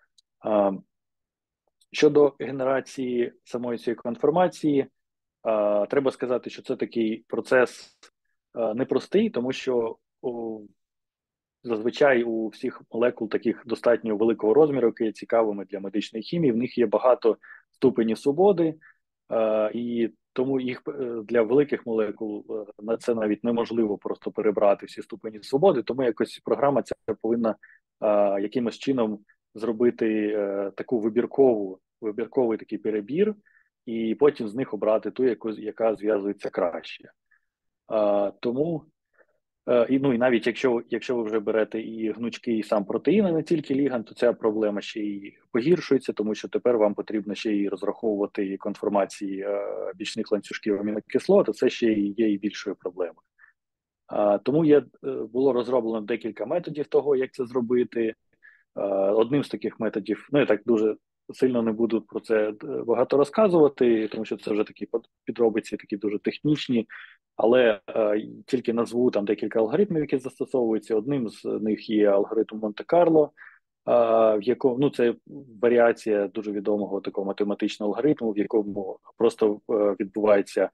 Щодо генерації самої цієї конформації, треба сказати, що це такий процес непростий, тому що зазвичай у всіх молекул таких достатньо великого розміру, які є цікавими для медичної хімії, в них є багато ступенів свободи, і тому їх для великих молекул на це навіть неможливо просто перебрати всі ступені свободи, тому якось програма ця повинна якимось чином зробити таку вибірковий такий перебір, і потім з них обрати ту, яка зв'язується краще. Тому, і навіть якщо ви вже берете і гнучкий сам протеїн, а не тільки ліганд, то ця проблема ще й погіршується, тому що тепер вам потрібно ще й розраховувати конформації бічних ланцюжків амінокислот, а це ще є і більшою проблемою. Тому було розроблено декілька методів того, як це зробити. Одним з таких методів, я так дуже сильно не буду про це багато розказувати, тому що це вже такі підробиці, такі дуже технічні, але тільки назву там декілька алгоритмів, які застосовуються. Одним з них є алгоритм Монте-Карло, в якому це варіація дуже відомого такого математичного алгоритму, в якому просто відбувається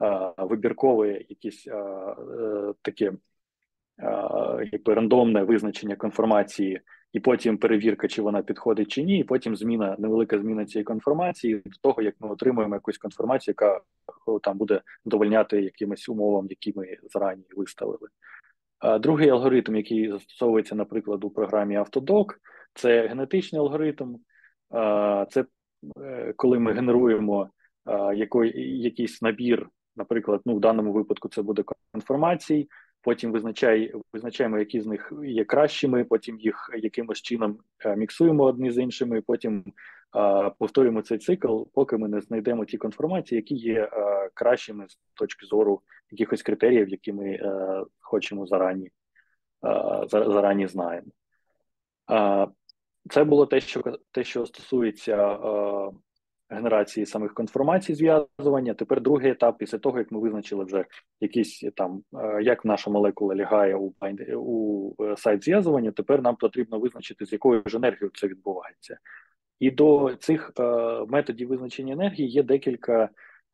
вибіркове якісь таке якби рандомне визначення конформації, і потім перевірка, чи вона підходить чи ні, і потім невелика зміна цієї конформації до того, як ми отримуємо якусь конформацію, яка там буде задовольняти якимось умовам, які ми зарані виставили. Другий алгоритм, який застосовується, наприклад, у програмі Autodoc, це генетичний алгоритм. Це коли ми генеруємо якийсь набір, наприклад, в даному випадку це буде конформацій, потім визначаємо, які з них є кращими, потім їх якимось чином міксуємо одні з іншими, потім повторюємо цей цикл, поки ми не знайдемо ті конформації, які є кращими з точки зору якихось критеріїв, які ми хочемо зарані знаємо. Це було те, що стосується генерації самих конформацій зв'язування. Тепер другий етап, після того, як ми визначили вже якісь там, як наша молекула лягає у сайт зв'язування, тепер нам потрібно визначити, з якою ж енергією це відбувається. І до цих методів визначення енергії є декілька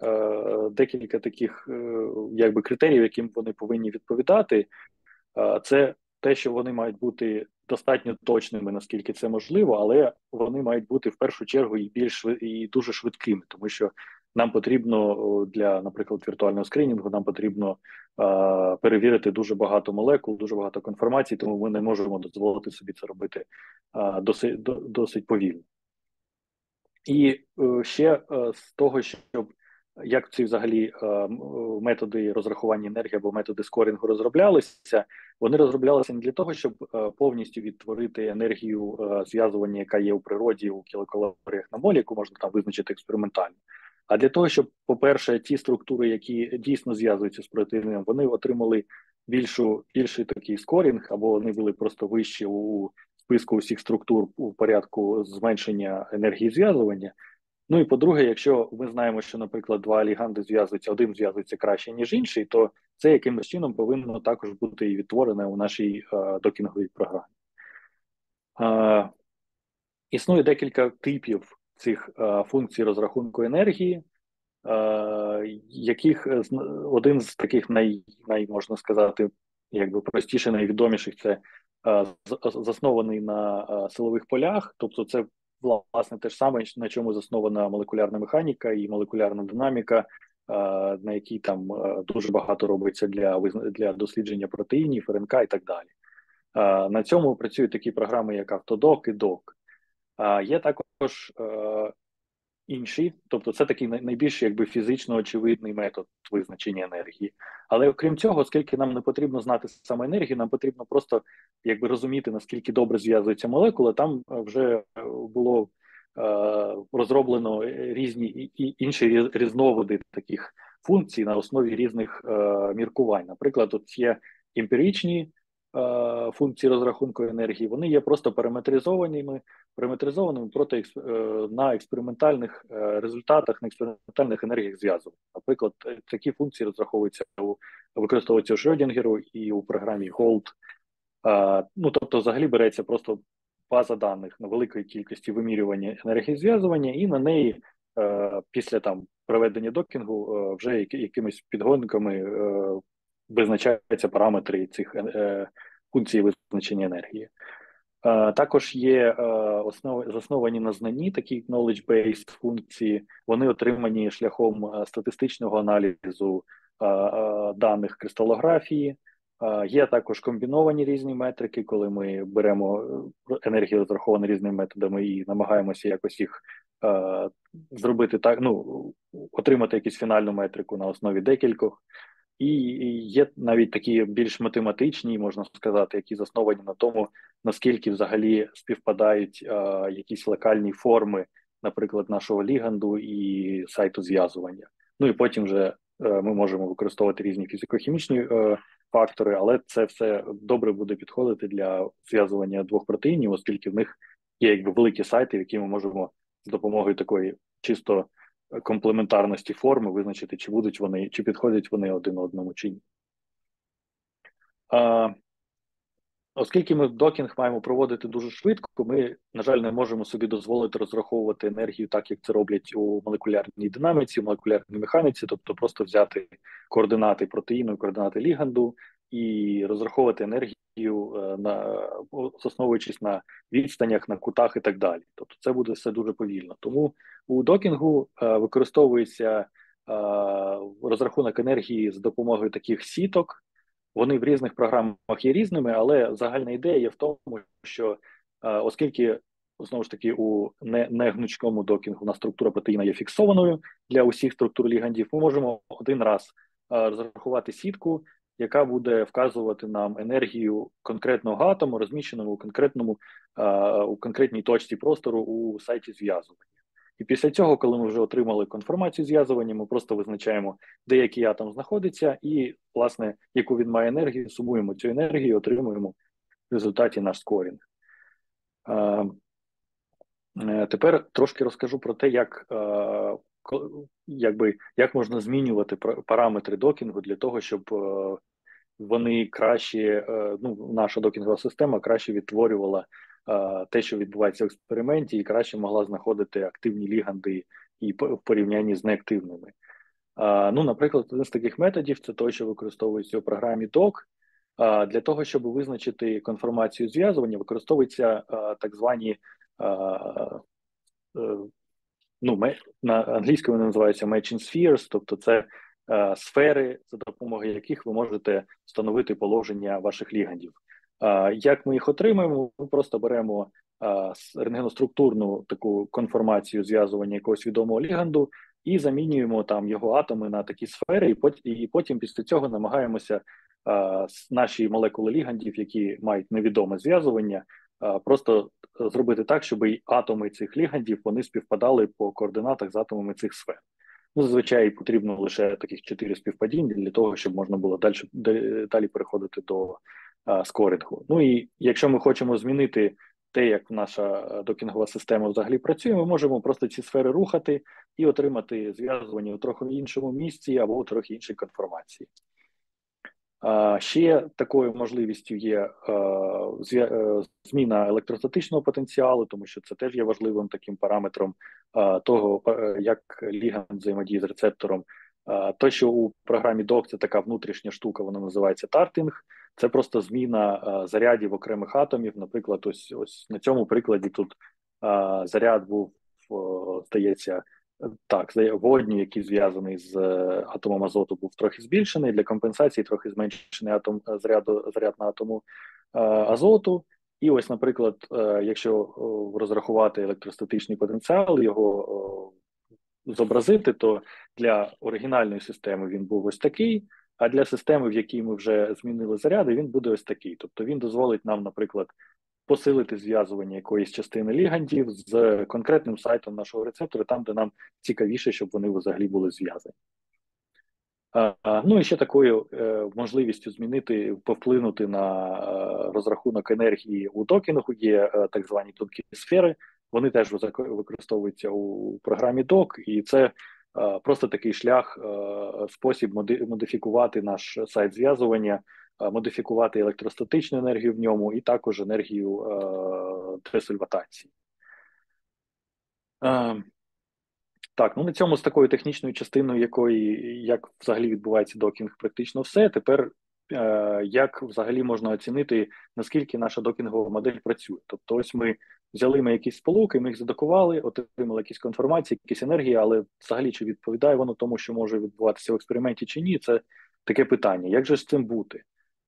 таких якби критеріїв, яким вони повинні відповідати. Це те, що вони мають бути достатньо точними, наскільки це можливо, але вони мають бути в першу чергу і дуже швидкими, тому що нам потрібно для, наприклад, віртуального скринінгу, нам потрібно перевірити дуже багато молекул, дуже багато конформацій, тому ми не можемо дозволити собі це робити досить повільно. І ще з того, щоб як ці взагалі методи розрахування енергії або методи скорінгу розроблялися, вони розроблялися не для того, щоб повністю відтворити енергію зв'язування, яка є у природі у кілокалоріях на моль, яку можна там визначити експериментально, а для того, щоб, по-перше, ті структури, які дійсно зв'язуються з протеїном, вони отримали більший такий скорінг, або вони були просто вищі у списку усіх структур у порядку зменшення енергії зв'язування. Ну і по-друге, якщо ми знаємо, що, наприклад, два ліганди зв'язуються, один зв'язується краще, ніж інший, то це якимось чином повинно також бути і відтворене у нашій докінговій програмі. Існує декілька типів цих функцій розрахунку енергії, яких один з таких можна сказати, якби простіше, найвідоміших, це заснований на силових полях, тобто це власне те ж саме, на чому заснована молекулярна механіка і молекулярна динаміка, на якій там дуже багато робиться для дослідження протеїнів, РНК і так далі. На цьому працюють такі програми, як Autodoc і Doc. Є також інші, тобто це такий найбільш якби фізично очевидний метод визначення енергії. Але окрім цього, оскільки нам не потрібно знати саме енергію, нам потрібно просто якби розуміти, наскільки добре зв'язуються молекули, там вже було розроблено різні інші різновиди таких функцій на основі різних міркувань. Наприклад, от є емпіричні функції розрахунку енергії, вони є просто параметризованими на експериментальних результатах, на експериментальних енергіях зв'язку. Наприклад, такі функції використовуються у Шрёдінгеру і у програмі HOLT. Тобто, взагалі береться просто база даних на великої кількості вимірювання енергії зв'язування, і на неї після там проведення докінгу вже якимись підгонками визначаються параметри цих функцій визначення енергії. Також є засновані на знанні такі knowledge-based функції, вони отримані шляхом статистичного аналізу даних кристалографії. Є також комбіновані різні метрики, коли ми беремо енергію, розраховану різними методами, і намагаємося якось їх зробити так, отримати якусь фінальну метрику на основі декількох. І є навіть такі більш математичні, можна сказати, які засновані на тому, наскільки взагалі співпадають якісь локальні форми, наприклад, нашого ліганду і сайту зв'язування. Ну і потім вже ми можемо використовувати різні фізико-хімічні фактори, але це все добре буде підходити для зв'язування двох протеїнів, оскільки в них є якби великі сайти, в які ми можемо з допомогою такої чисто комплементарності форми визначити, чи підходять вони один одному чи ні. Оскільки ми докінг маємо проводити дуже швидко, ми, на жаль, не можемо собі дозволити розраховувати енергію так, як це роблять у молекулярній динаміці, у молекулярній механіці, тобто просто взяти координати протеїну, координати ліганду і розраховувати енергію засновуючись на відстанях, на кутах і так далі. Тобто це буде все дуже повільно. Тому у докінгу використовується розрахунок енергії за допомогою таких сіток. Вони в різних програмах є різними, але загальна ідея є в тому, що оскільки знову ж таки у негнучкому докінгу на структура протеїна є фіксованою для усіх структур лігандів, ми можемо один раз розрахувати сітку, яка буде вказувати нам енергію конкретного атому, розміщеного у конкретній точці простору у сайті зв'язування. І після цього, коли ми вже отримали конформацію зв'язування, ми просто визначаємо, де який атом знаходиться, і, власне, яку він має енергію, сумуємо цю енергію і отримуємо в результаті наш скорінг. Тепер трошки розкажу про те, як можна змінювати параметри докінгу для того, щоб вони краще, наша докінгова система краще відтворювала те, що відбувається в експерименті, і краще могла знаходити активні ліганди і в порівнянні з неактивними. Наприклад, один з таких методів це той, що використовується у програмі DOC. Для того, щоб визначити конформацію зв'язування, використовуються так звані, на англійському вони називаються matching spheres, тобто це сфери, за допомогою яких ви можете встановити положення ваших лігандів. Як ми їх отримаємо? Ми просто беремо рентгеноструктурну таку конформацію зв'язування якогось відомого ліганду і замінюємо там його атоми на такі сфери, і потім після цього намагаємося наші молекули лігандів, які мають невідоме зв'язування, просто зробити так, щоб і атоми цих лігандів вони співпадали по координатах з атомами цих сфер. Зазвичай потрібно лише таких 4 співпадіння для того, щоб можна було далі переходити до скорингу. І якщо ми хочемо змінити те, як наша докінгова система взагалі працює, ми можемо просто ці сфери рухати і отримати зв'язування у трохи іншому місці або у трохи іншій конформації. Ще такою можливістю є зміна електростатичного потенціалу, тому що це теж є важливим таким параметром того, як ліганд взаємодіє з рецептором. То, що у програмі DOC це така внутрішня штука, вона називається тартинг, це просто зміна зарядів окремих атомів. Наприклад, ось на цьому прикладі тут заряд був, здається, водню, який зв'язаний з атомом азоту, був трохи збільшений, для компенсації трохи зменшений заряд на атому азоту. І ось, наприклад, якщо розрахувати електростатичний потенціал, його зобразити, то для оригінальної системи він був ось такий, а для системи, в якій ми вже змінили заряди, він буде ось такий. Тобто він дозволить нам, наприклад, посилити зв'язування якоїсь частини лігандів з конкретним сайтом нашого рецептора, там, де нам цікавіше, щоб вони взагалі були зв'язані. І ще такою можливістю повплинути на розрахунок енергії у докінгу є так звані тонкі сфери. Вони теж використовуються у програмі DOC, і це просто такий спосіб модифікувати наш сайт зв'язування, модифікувати електростатичну енергію в ньому і також енергію трисульватації. На цьому з такою технічною частиною, як взагалі відбувається докінг, практично все. Тепер як взагалі можна оцінити, наскільки наша докінгова модель працює. Тобто ось ми взяли якісь сполуки, ми їх задокували, отримали якісь конформації, якісь енергії, але взагалі чи відповідає воно тому, що може відбуватися в експерименті чи ні, це таке питання. Як же з цим бути?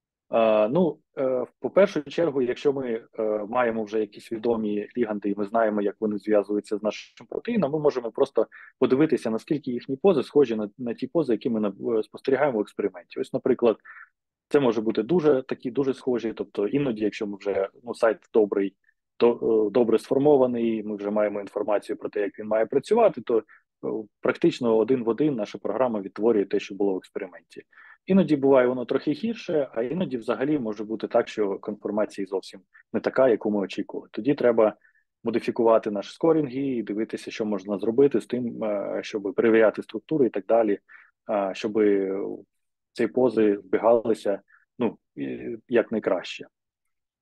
По першу чергу, якщо ми маємо вже якісь відомі ліганди, і ми знаємо, як вони зв'язуються з нашим протеїном, ми можемо просто подивитися, наскільки їхні пози схожі на ті пози, які ми спостерігаємо в експерименті. Ось, наприклад, це може бути дуже схожі, тобто іноді, якщо ми вже сайт добре сформований, ми вже маємо інформацію про те, як він має працювати, то практично один в один наша програма відтворює те, що було в експерименті. Іноді буває воно трохи гірше, а іноді взагалі може бути так, що конформація зовсім не така, яку ми очікували. Тоді треба модифікувати наші скорінги і дивитися, що можна зробити з тим, щоб перевіряти структури і так далі, щоб ці пози збігалися як найкраще.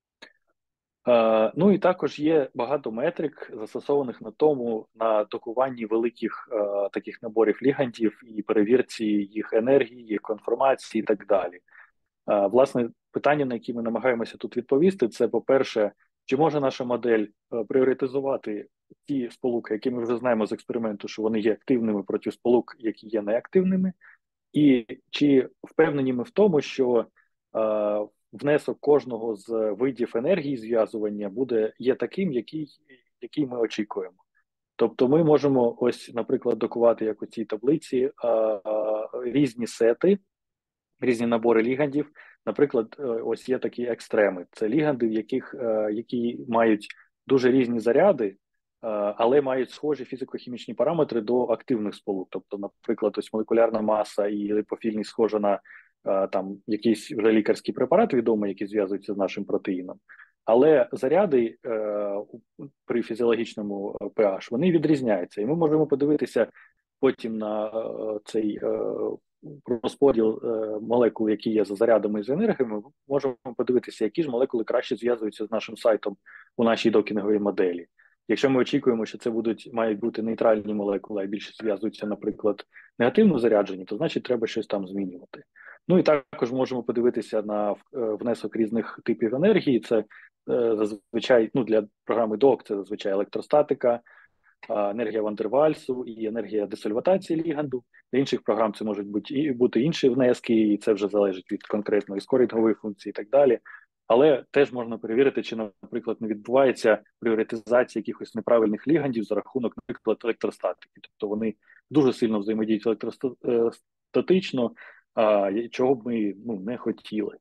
Ну і також є багато метрик, застосованих на докуванні великих таких наборів лігандів і перевірці їх енергії, їх конформації і так далі. Власне, питання, на які ми намагаємося тут відповісти, це, по-перше, чи може наша модель пріоритизувати ті сполуки, які ми вже знаємо з експерименту, що вони є активними проти сполук, які є неактивними, і чи впевнені ми в тому, що внесок кожного з видів енергії зв'язування є таким, який ми очікуємо. Тобто ми можемо ось, наприклад, докувати, як у цій таблиці, різні сети, різні набори лігандів. Наприклад, ось є такі екстреми. Це ліганди, які мають дуже різні заряди, але мають схожі фізико-хімічні параметри до активних сполук. Тобто, наприклад, ось молекулярна маса і липофільність схожа на там якийсь вже лікарський препарат відомий, який зв'язується з нашим протеїном. Але заряди при фізіологічному pH, вони відрізняються. І ми можемо подивитися потім на цей розподіл молекул, які є за зарядами і за енергіями, можемо подивитися, які ж молекули краще зв'язуються з нашим сайтом у нашій докінговій моделі. Якщо ми очікуємо, що це мають бути нейтральні молекули, а більше зв'язуються, наприклад, негативно заряджені, то значить треба щось там змінювати. Ну і також можемо подивитися на внесок різних типів енергії. Це зазвичай, для програми ДОК це зазвичай електростатика, енергія Вандервальсу і енергія десольватації ліганду. Для інших програм це можуть бути інші внески, і це вже залежить від конкретної скорінгової функції і так далі. Але теж можна перевірити, чи, наприклад, не відбувається пріоритизація якихось неправильних лігандів за рахунок, наприклад, електростатики. Тобто вони дуже сильно взаємодіють електростатично, чого б ми не хотіли.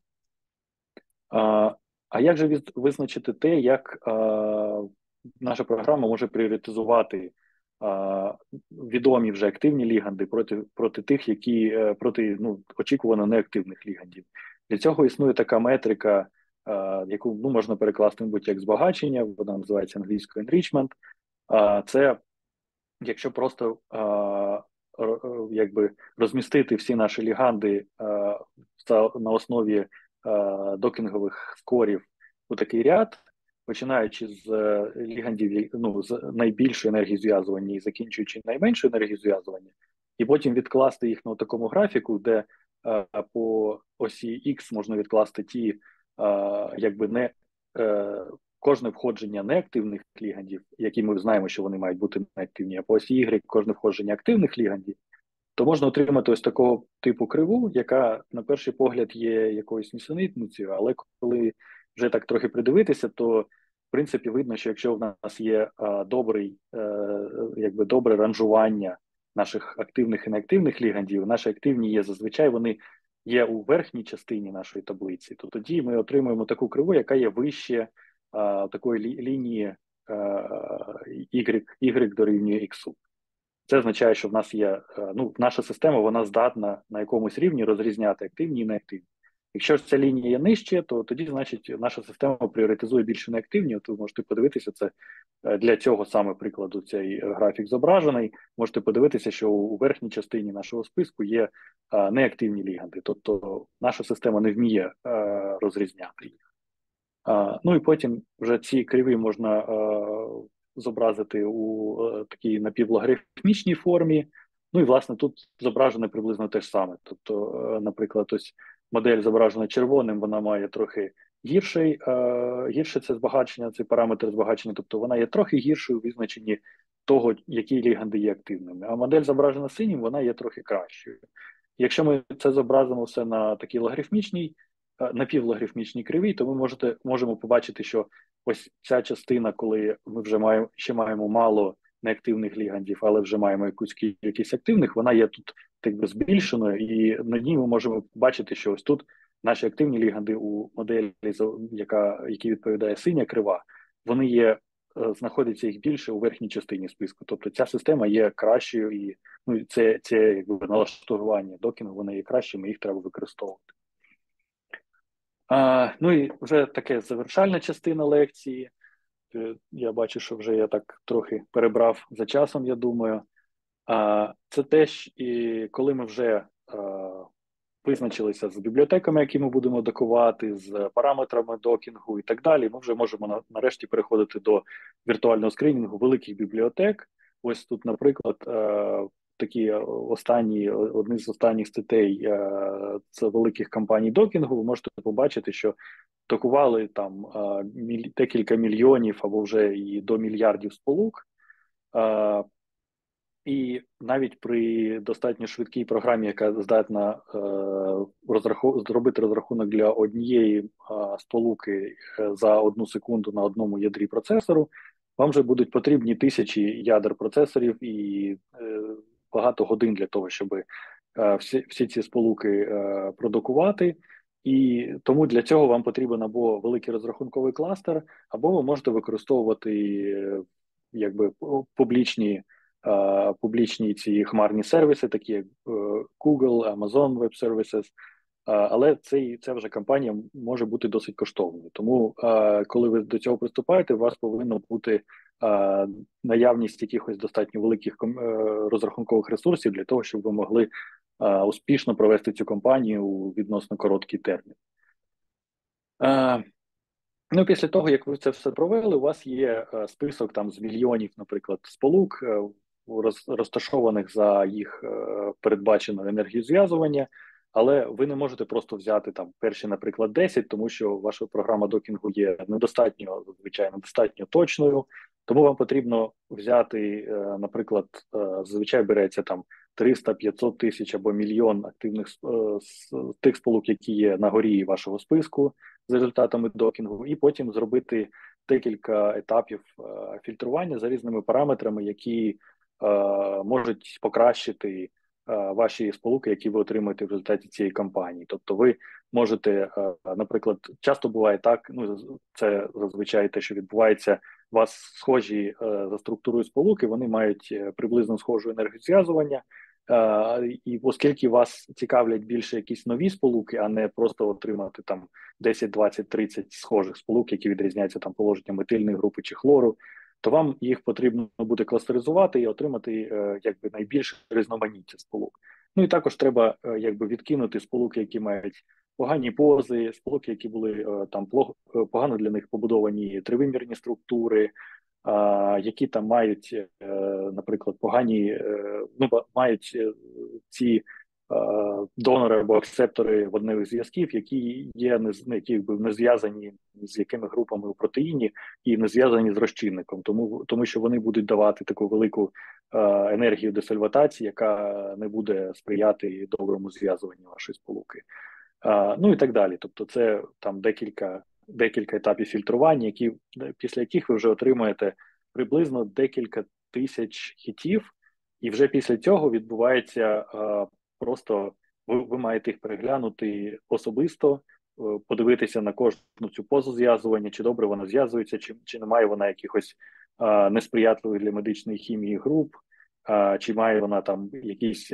А як же визначити те, як наша програма може пріоритизувати відомі вже активні ліганди проти тих, проти очікувано неактивних лігандів? Для цього існує така метрика, яку можна перекласти, мабуть, як збагачення, вона називається англійською enrichment. Це якщо просто розмістити всі наші ліганди на основі докінгових скорів у такий ряд, починаючи з лігандів з найбільшої енергії зв'язування і закінчуючи найменшою енергією зв'язування, і потім відкласти їх на такому графіку, де по осі X можна відкласти ті, кожне входження неактивних лігандів, які ми знаємо, що вони мають бути неактивні, а по осі Y кожне входження активних лігандів, то можна отримати ось такого типу криву, яка на перший погляд є якоюсь нісенітницею, але коли вже так трохи придивитися, то в принципі видно, що якщо в нас є добре ранжування наших активних і неактивних лігандів, наші активні є зазвичай, вони є у верхній частині нашої таблиці, то тоді ми отримуємо таку криву, яка є вище такої лінії Y дорівнює X. Це означає, що в нас є, наша система, вона здатна на якомусь рівні розрізняти активні і неактивні. Якщо ця лінія є нижче, то тоді, значить, наша система пріоритизує більше неактивні. От ви можете подивитися, це для цього саме прикладу цей графік зображений. Можете подивитися, що у верхній частині нашого списку є неактивні ліганди. Тобто наша система не вміє розрізняти їх. Ну і потім вже ці криві можна зобразити у такій напівлогарифмічній формі. Ну і, власне, тут зображено приблизно те ж саме. Тобто, наприклад, ось модель зображена червоним, вона має трохи гірше це збагачення, цей параметр збагачення, тобто вона є трохи гіршою у визначенні того, які ліганди є активними. А модель зображена синім, вона є трохи кращою. Якщо ми це зобразимо все на такій напівлогарифмічній кривій, то ми можемо побачити, що ось ця частина, коли ми вже маємо мало неактивних лігандів, але вже маємо якусь кількість активних, вона є тут збільшеною, і на ній ми можемо побачити, що ось тут наші активні ліганди у моделі, які відповідає синя крива, вони знаходяться їх більше у верхній частині списку. Тобто ця система є кращою, і це налаштування докінгу, вони є кращими, їх треба використовувати. Ну і вже таке завершальна частина лекції. Я бачу, що вже я так трохи перебрав за часом, я думаю. Це теж, і коли ми вже визначилися з бібліотеками, які ми будемо докувати, з параметрами докінгу і так далі, ми вже можемо нарешті переходити до віртуального скринінгу великих бібліотек. Ось тут, наприклад, такі одні з останніх статей з великих компаній докінгу, ви можете побачити, що докували там декілька мільйонів або вже і до мільярдів сполук. І навіть при достатньо швидкій програмі, яка здатна зробити розрахунок для однієї сполуки за 1 секунду на одному ядрі процесору, вам вже будуть потрібні тисячі ядер процесорів і багато годин для того, щоб всі ці сполуки продукувати. І тому для цього вам потрібен або великий розрахунковий кластер, або ви можете використовувати якби публічні ці хмарні сервіси, такі як Google, Amazon Web Services, але ця вже кампанія може бути досить коштовною. Тому, коли ви до цього приступаєте, у вас повинна бути наявність якихось достатньо великих розрахункових ресурсів для того, щоб ви могли успішно провести цю кампанію у відносно короткий термін. Ну, після того, як ви це все провели, у вас є список там з мільйонів, наприклад, сполук, розташованих за їх передбаченою енергією зв'язування, але ви не можете просто взяти там перші, наприклад, 10, тому що ваша програма докінгу є недостатньо, звичайно, достатньо точною, тому вам потрібно взяти, наприклад, зазвичай береться там 300-500 тисяч або мільйон активних тих сполук, які є на горі вашого списку з результатами докінгу, і потім зробити декілька етапів фільтрування за різними параметрами, які можуть покращити ваші сполуки, які ви отримаєте в результаті цієї кампанії. Тобто ви можете, наприклад, часто буває так, ну це зазвичай те, що відбувається, у вас схожі за структурою сполуки, вони мають приблизно схожу енергію зв'язування, і оскільки вас цікавлять більше якісь нові сполуки, а не просто отримати там 10, 20, 30 схожих сполук, які відрізняються там положенням метильної групи чи хлору, то вам їх потрібно буде кластеризувати і отримати якби найбільше різноманіття сполук. Ну і також треба якби відкинути сполуки, які мають погані пози, сполуки, які були там погано для них побудовані тривимірні структури, які там мають, наприклад, погані, мають ці донори або акцептори водневих зв'язків, які є не зв'язані з якими групами у протеїні і не зв'язані з розчинником, тому що вони будуть давати таку велику енергію десольватації, яка не буде сприяти доброму зв'язуванню вашої сполуки. Ну і так далі. Тобто це там декілька етапів фільтрування, після яких ви вже отримаєте приблизно декілька тисяч хітів, і вже після цього відбувається просто ви маєте їх переглянути особисто, подивитися на кожну цю позу зв'язування, чи добре вона зв'язується, чи не має вона якихось несприятливих для медичної хімії груп, чи має вона там якісь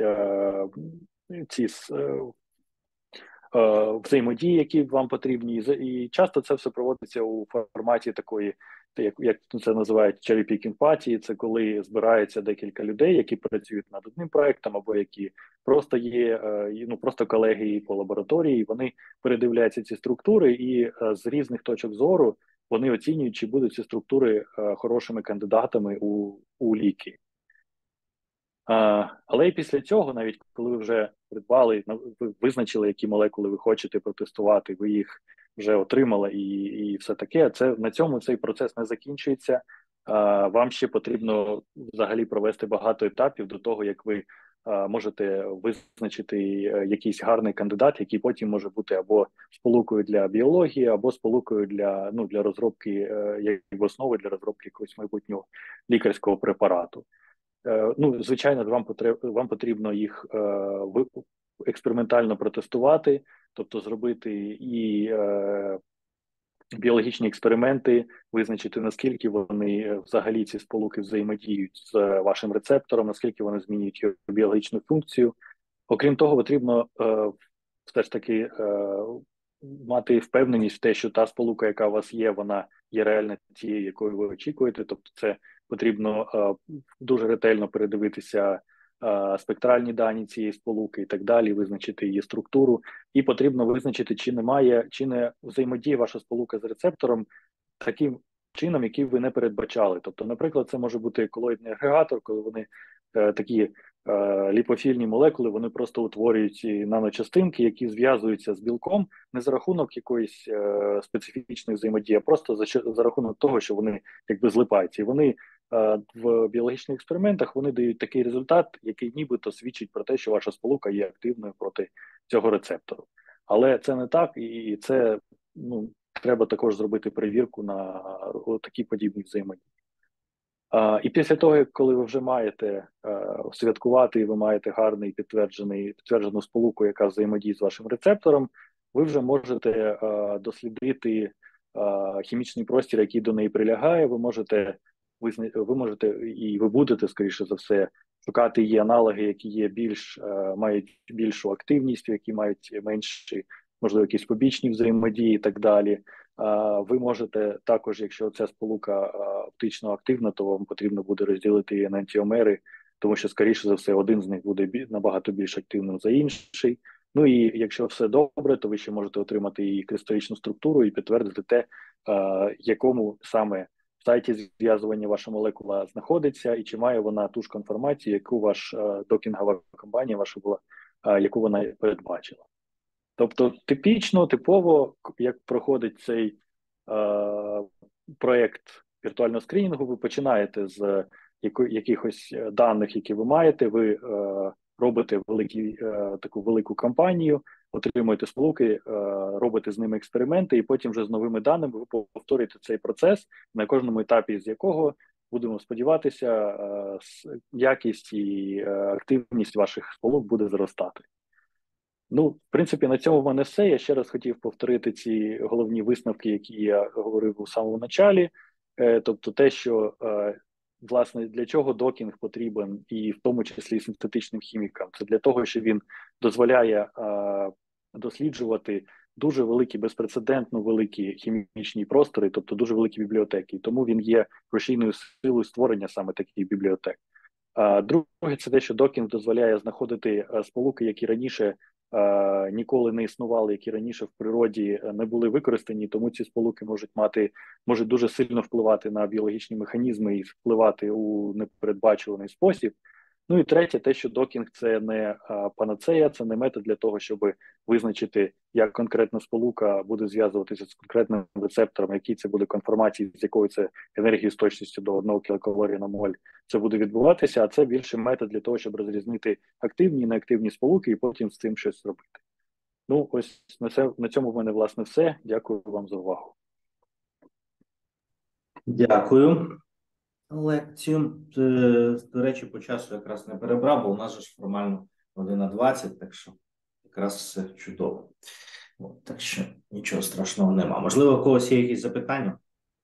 взаємодії, які вам потрібні, і часто це все проводиться у форматі такої, як це називають cherry-picking party, це коли збирається декілька людей, які працюють над одним проектом, або які просто є, просто колеги по лабораторії, вони передивляються ці структури, і з різних точок зору вони оцінюють, чи будуть ці структури хорошими кандидатами у ліки. Але і після цього, навіть коли ви вже придбали, ви визначили, які молекули ви хочете протестувати, ви їх вже отримали і все таке, на цьому цей процес не закінчується. Вам ще потрібно взагалі провести багато етапів до того, як ви можете визначити якийсь гарний кандидат, який потім може бути або сполукою для біології, або сполукою для розробки, як основи для розробки якогось майбутнього лікарського препарату. Звичайно, вам потрібно їх експериментально протестувати, тобто зробити і біологічні експерименти, визначити, наскільки вони взагалі ці сполуки взаємодіють з вашим рецептором, наскільки вони змінюють його біологічну функцію. Окрім того, потрібно все ж таки мати впевненість в те, що та сполука, яка у вас є, вона є реально тією, якою ви очікуєте, тобто це потрібно дуже ретельно передивитися спектральні дані цієї сполуки і так далі, визначити її структуру, і потрібно визначити, чи не взаємодіє ваша сполука з рецептором таким чином, який ви не передбачали. Тобто, наприклад, це може бути колоїдний агрегатор, коли вони такі ліпофільні молекули, вони просто утворюють наночастинки, які зв'язуються з білком не за рахунок якоїсь специфічної взаємодії, а просто за рахунок того, що вони якби злипаються. І вони в біологічних експериментах вони дають такий результат, який нібито свідчить про те, що ваша сполука є активною проти цього рецептору. Але це не так, і це треба також зробити перевірку на такі подібні взаємодії. І після того, коли ви вже маєте святкувати, і ви маєте гарний підтверджену сполуку, яка взаємодіє з вашим рецептором, ви вже можете дослідити хімічний простір, який до неї прилягає. Ви можете і ви будете, скоріше за все, шукати її аналоги, які є мають більшу активність, які мають менші, можливо, якісь побічні взаємодії і так далі. Ви можете також, якщо ця сполука оптично активна, то вам потрібно буде розділити її на антіомери, тому що, скоріше за все, один з них буде набагато більш активним за інший. Ну і якщо все добре, то ви ще можете отримати її кристалічну структуру і підтвердити те, якому саме сайті зв'язування ваша молекула знаходиться, і чи має вона ту ж конформацію, яку ваша докінгова компанія ваша була, яку вона передбачила. Тобто типово, як проходить цей проєкт віртуального скринінгу, ви починаєте з якихось даних, які ви маєте, ви робите таку велику кампанію, отримуєте сполуки, робите з ними експерименти, і потім вже з новими даними ви повторюєте цей процес, на кожному етапі з якого, будемо сподіватися, якість і активність ваших сполук буде зростати. Ну, в принципі, на цьому в мене все. Я ще раз хотів повторити ці головні висновки, які я говорив у самому началі. Тобто те, що, власне, для чого докінг потрібен, і в тому числі синтетичним хімікам, це для того, що він дозволяє досліджувати дуже великі, безпрецедентно великі хімічні простори, тобто дуже великі бібліотеки. Тому він є рушійною силою створення саме таких бібліотек. Друге, це те, що докінг дозволяє знаходити сполуки, які раніше ніколи не існували, які раніше в природі не були використані, тому ці сполуки можуть дуже сильно впливати на біологічні механізми і впливати у непередбачуваний спосіб. Ну і третє, те, що докінг – це не панацея, це не метод для того, щоб визначити, як конкретна сполука буде зв'язуватися з конкретним рецептором, який це буде конформації, з якою це енергією з точністю до 1 кілокалорії на моль це буде відбуватися, а це більше метод для того, щоб розрізнити активні і неактивні сполуки і потім з цим щось робити. Ну, ось на цьому в мене, власне, все. Дякую вам за увагу. Дякую. Лекцію. До речі, по часу якраз не перебрав, бо у нас же ж формально 1:20, так що якраз все чудово. Так що нічого страшного нема. Можливо, у когось є якісь запитання?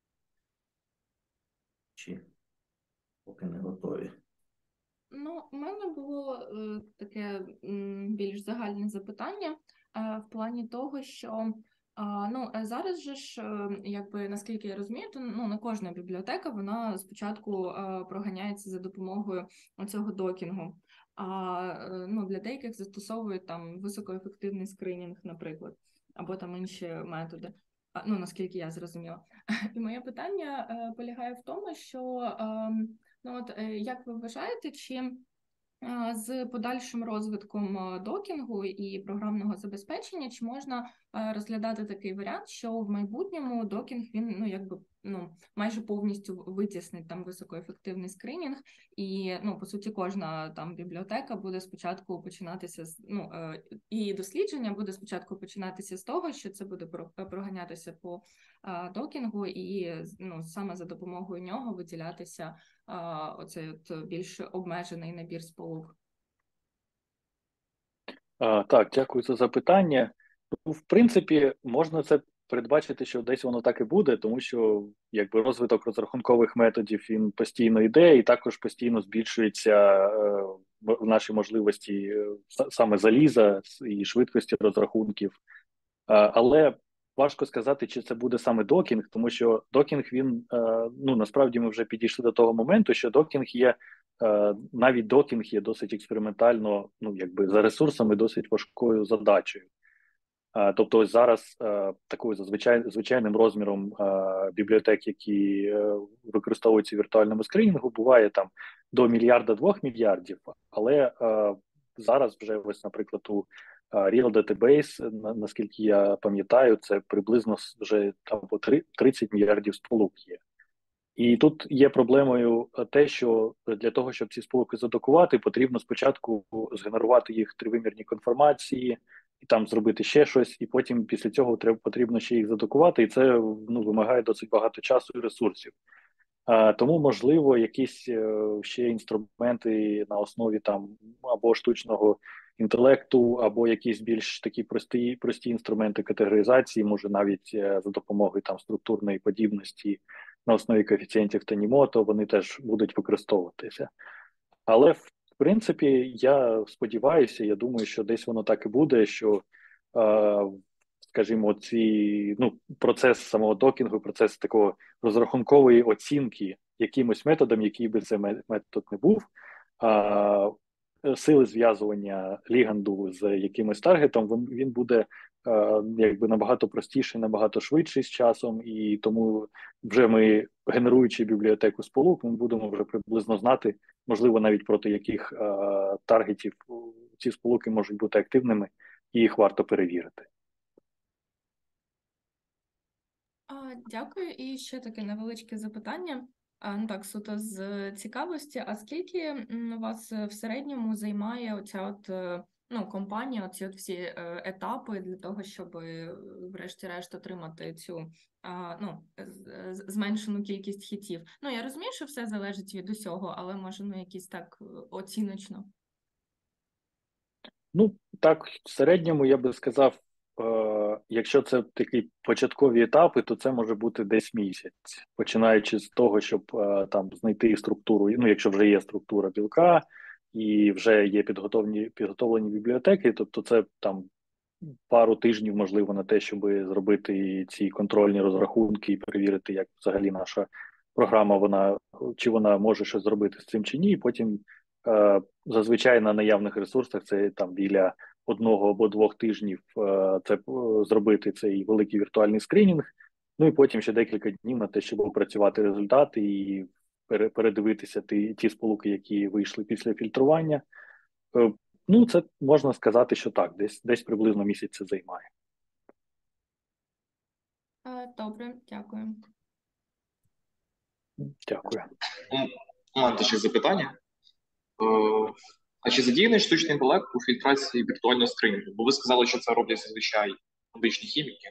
Чи поки не готові? Ну, у мене було таке більш загальне запитання в плані того, що зараз же ж, якби, наскільки я розумію, то не кожна бібліотека, вона спочатку проганяється за допомогою цього докінгу. Для деяких застосовують там високоефективний скринінг, наприклад, або там інші методи. Наскільки я зрозуміла. І моє питання полягає в тому, що як ви вважаєте, чи з подальшим розвитком докінгу і програмного забезпечення, чи можна розглядати такий варіант, що в майбутньому докінг, він майже повністю витіснить там високоефективний скринінг, і по суті кожна там бібліотека буде спочатку починатися і дослідження буде спочатку починатися з того, що це буде проганятися по докінгу, і саме за допомогою нього виділятися оцей більш обмежений набір сполук. Так, дякую за запитання. В принципі, можна це передбачити, що десь воно так і буде, тому що якби розвиток розрахункових методів він постійно йде, і також постійно збільшується в наші можливості саме заліза і швидкості розрахунків. Але важко сказати, чи це буде саме докінг, тому що докінг, він, насправді ми вже підійшли до того моменту, що докінг є навіть докінг є досить експериментально, ну, якби за ресурсами досить важкою задачею. Тобто ось зараз такою звичайним розміром бібліотек, які використовуються в віртуальному скринінгу, буває там до 1-2 мільярдів, але зараз вже ось, наприклад, у Real Database, наскільки я пам'ятаю, це приблизно вже там по 30 мільярдів сполук є. І тут є проблемою те, що для того, щоб ці сполуки задокувати, потрібно спочатку згенерувати їх тривимірні конформації, і там зробити ще щось, і потім після цього потрібно ще їх задокувати, і це, ну, вимагає досить багато часу і ресурсів. Тому, можливо, якісь ще інструменти на основі там або штучного інтелекту, або якісь більш такі прості інструменти категоризації, може навіть за допомогою там структурної подібності на основі коефіцієнтів Танімото, вони теж будуть використовуватися. Але в принципі, я сподіваюся, я думаю, що десь воно так і буде, що скажімо, процес самого докінгу, процес такого розрахункової оцінки якимось методом, який би це метод не був, сили зв'язування ліганду з якимось таргетом, він буде якби набагато простіший, набагато швидший з часом, і тому вже ми, генеруючи бібліотеку сполук, ми будемо вже приблизно знати, можливо, навіть проти яких таргетів ці сполуки можуть бути активними, і їх варто перевірити. Дякую. І ще таке невеличке запитання. Ну так, суто з цікавості. А скільки у вас в середньому займає оця компанія, оці всі етапи для того, щоб врешті-решт отримати цю зменшену кількість хітів? Ну, я розумію, що все залежить від усього, але може, якісь так оціночно. Ну, так, в середньому я би сказав, якщо це такі початкові етапи, то це може бути десь місяць, починаючи з того, щоб там знайти структуру, ну, якщо вже є структура білка і вже є підготовлені бібліотеки, тобто це там пару тижнів, можливо, на те, щоб зробити ці контрольні розрахунки і перевірити, як взагалі наша програма, чи вона може щось зробити з цим чи ні, і потім зазвичай на наявних ресурсах це там біля 1 або 2 тижнів це зробити цей великий віртуальний скринінг, ну і потім ще декілька днів на те, щоб опрацювати результати і передивитися ті сполуки, які вийшли після фільтрування. Ну, це можна сказати, що так, десь приблизно місяць це займає. Добре, дякую. Дякую. У мене ще запитання. А чи задіяний штучний інтелект у фільтрації віртуального скринінгу? Бо ви сказали, що це роблять зазвичай медичні хіміки.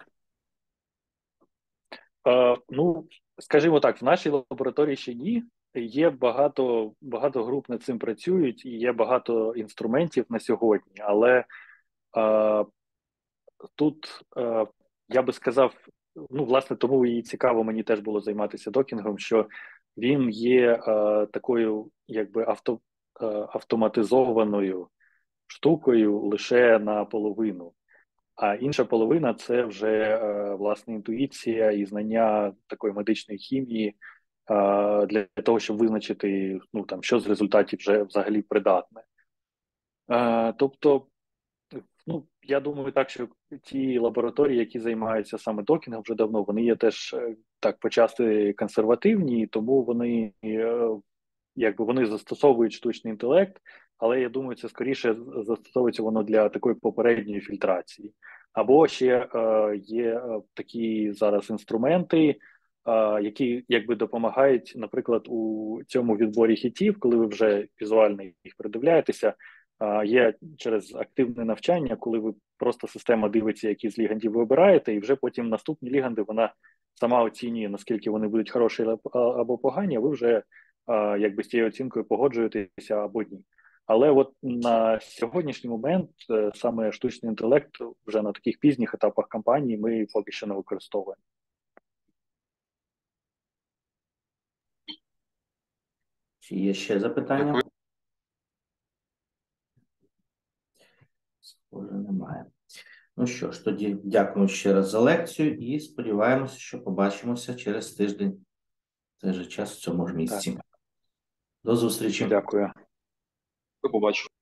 Ну, скажімо так, в нашій лабораторії ще ні. Є багато груп над цим працюють, і є багато інструментів на сьогодні, але тут я би сказав, ну, власне, тому і цікаво мені теж було займатися докінгом, що він є такою, якби автоматизованою штукою лише наполовину. А інша половина – це вже, власне, інтуїція і знання такої медичної хімії для того, щоб визначити, ну, там, що з результатів вже взагалі придатне. Тобто, ну, я думаю так, що ті лабораторії, які займаються саме докінгом вже давно, вони є теж так почасти консервативні, тому вони, якби, вони застосовують штучний інтелект, але я думаю, це скоріше застосовується воно для такої попередньої фільтрації. Або ще є такі зараз інструменти, які якби допомагають, наприклад, у цьому відборі хітів, коли ви вже візуально їх придивляєтеся, є через активне навчання, коли ви просто система дивиться, які з лігандів ви обираєте, і вже потім наступні ліганди вона сама оцінює, наскільки вони будуть хороші або погані, а ви вже якби з цією оцінкою погоджуєтеся або ні. Але от на сьогоднішній момент саме штучний інтелект вже на таких пізніх етапах кампанії ми поки що не використовуємо. Чи є ще запитання? Схоже, немає. Ну що ж, тоді дякую ще раз за лекцію і сподіваємося, що побачимося через тиждень в той же час в цьому ж місці. Так. До зустрічі. Дякую. До побачення.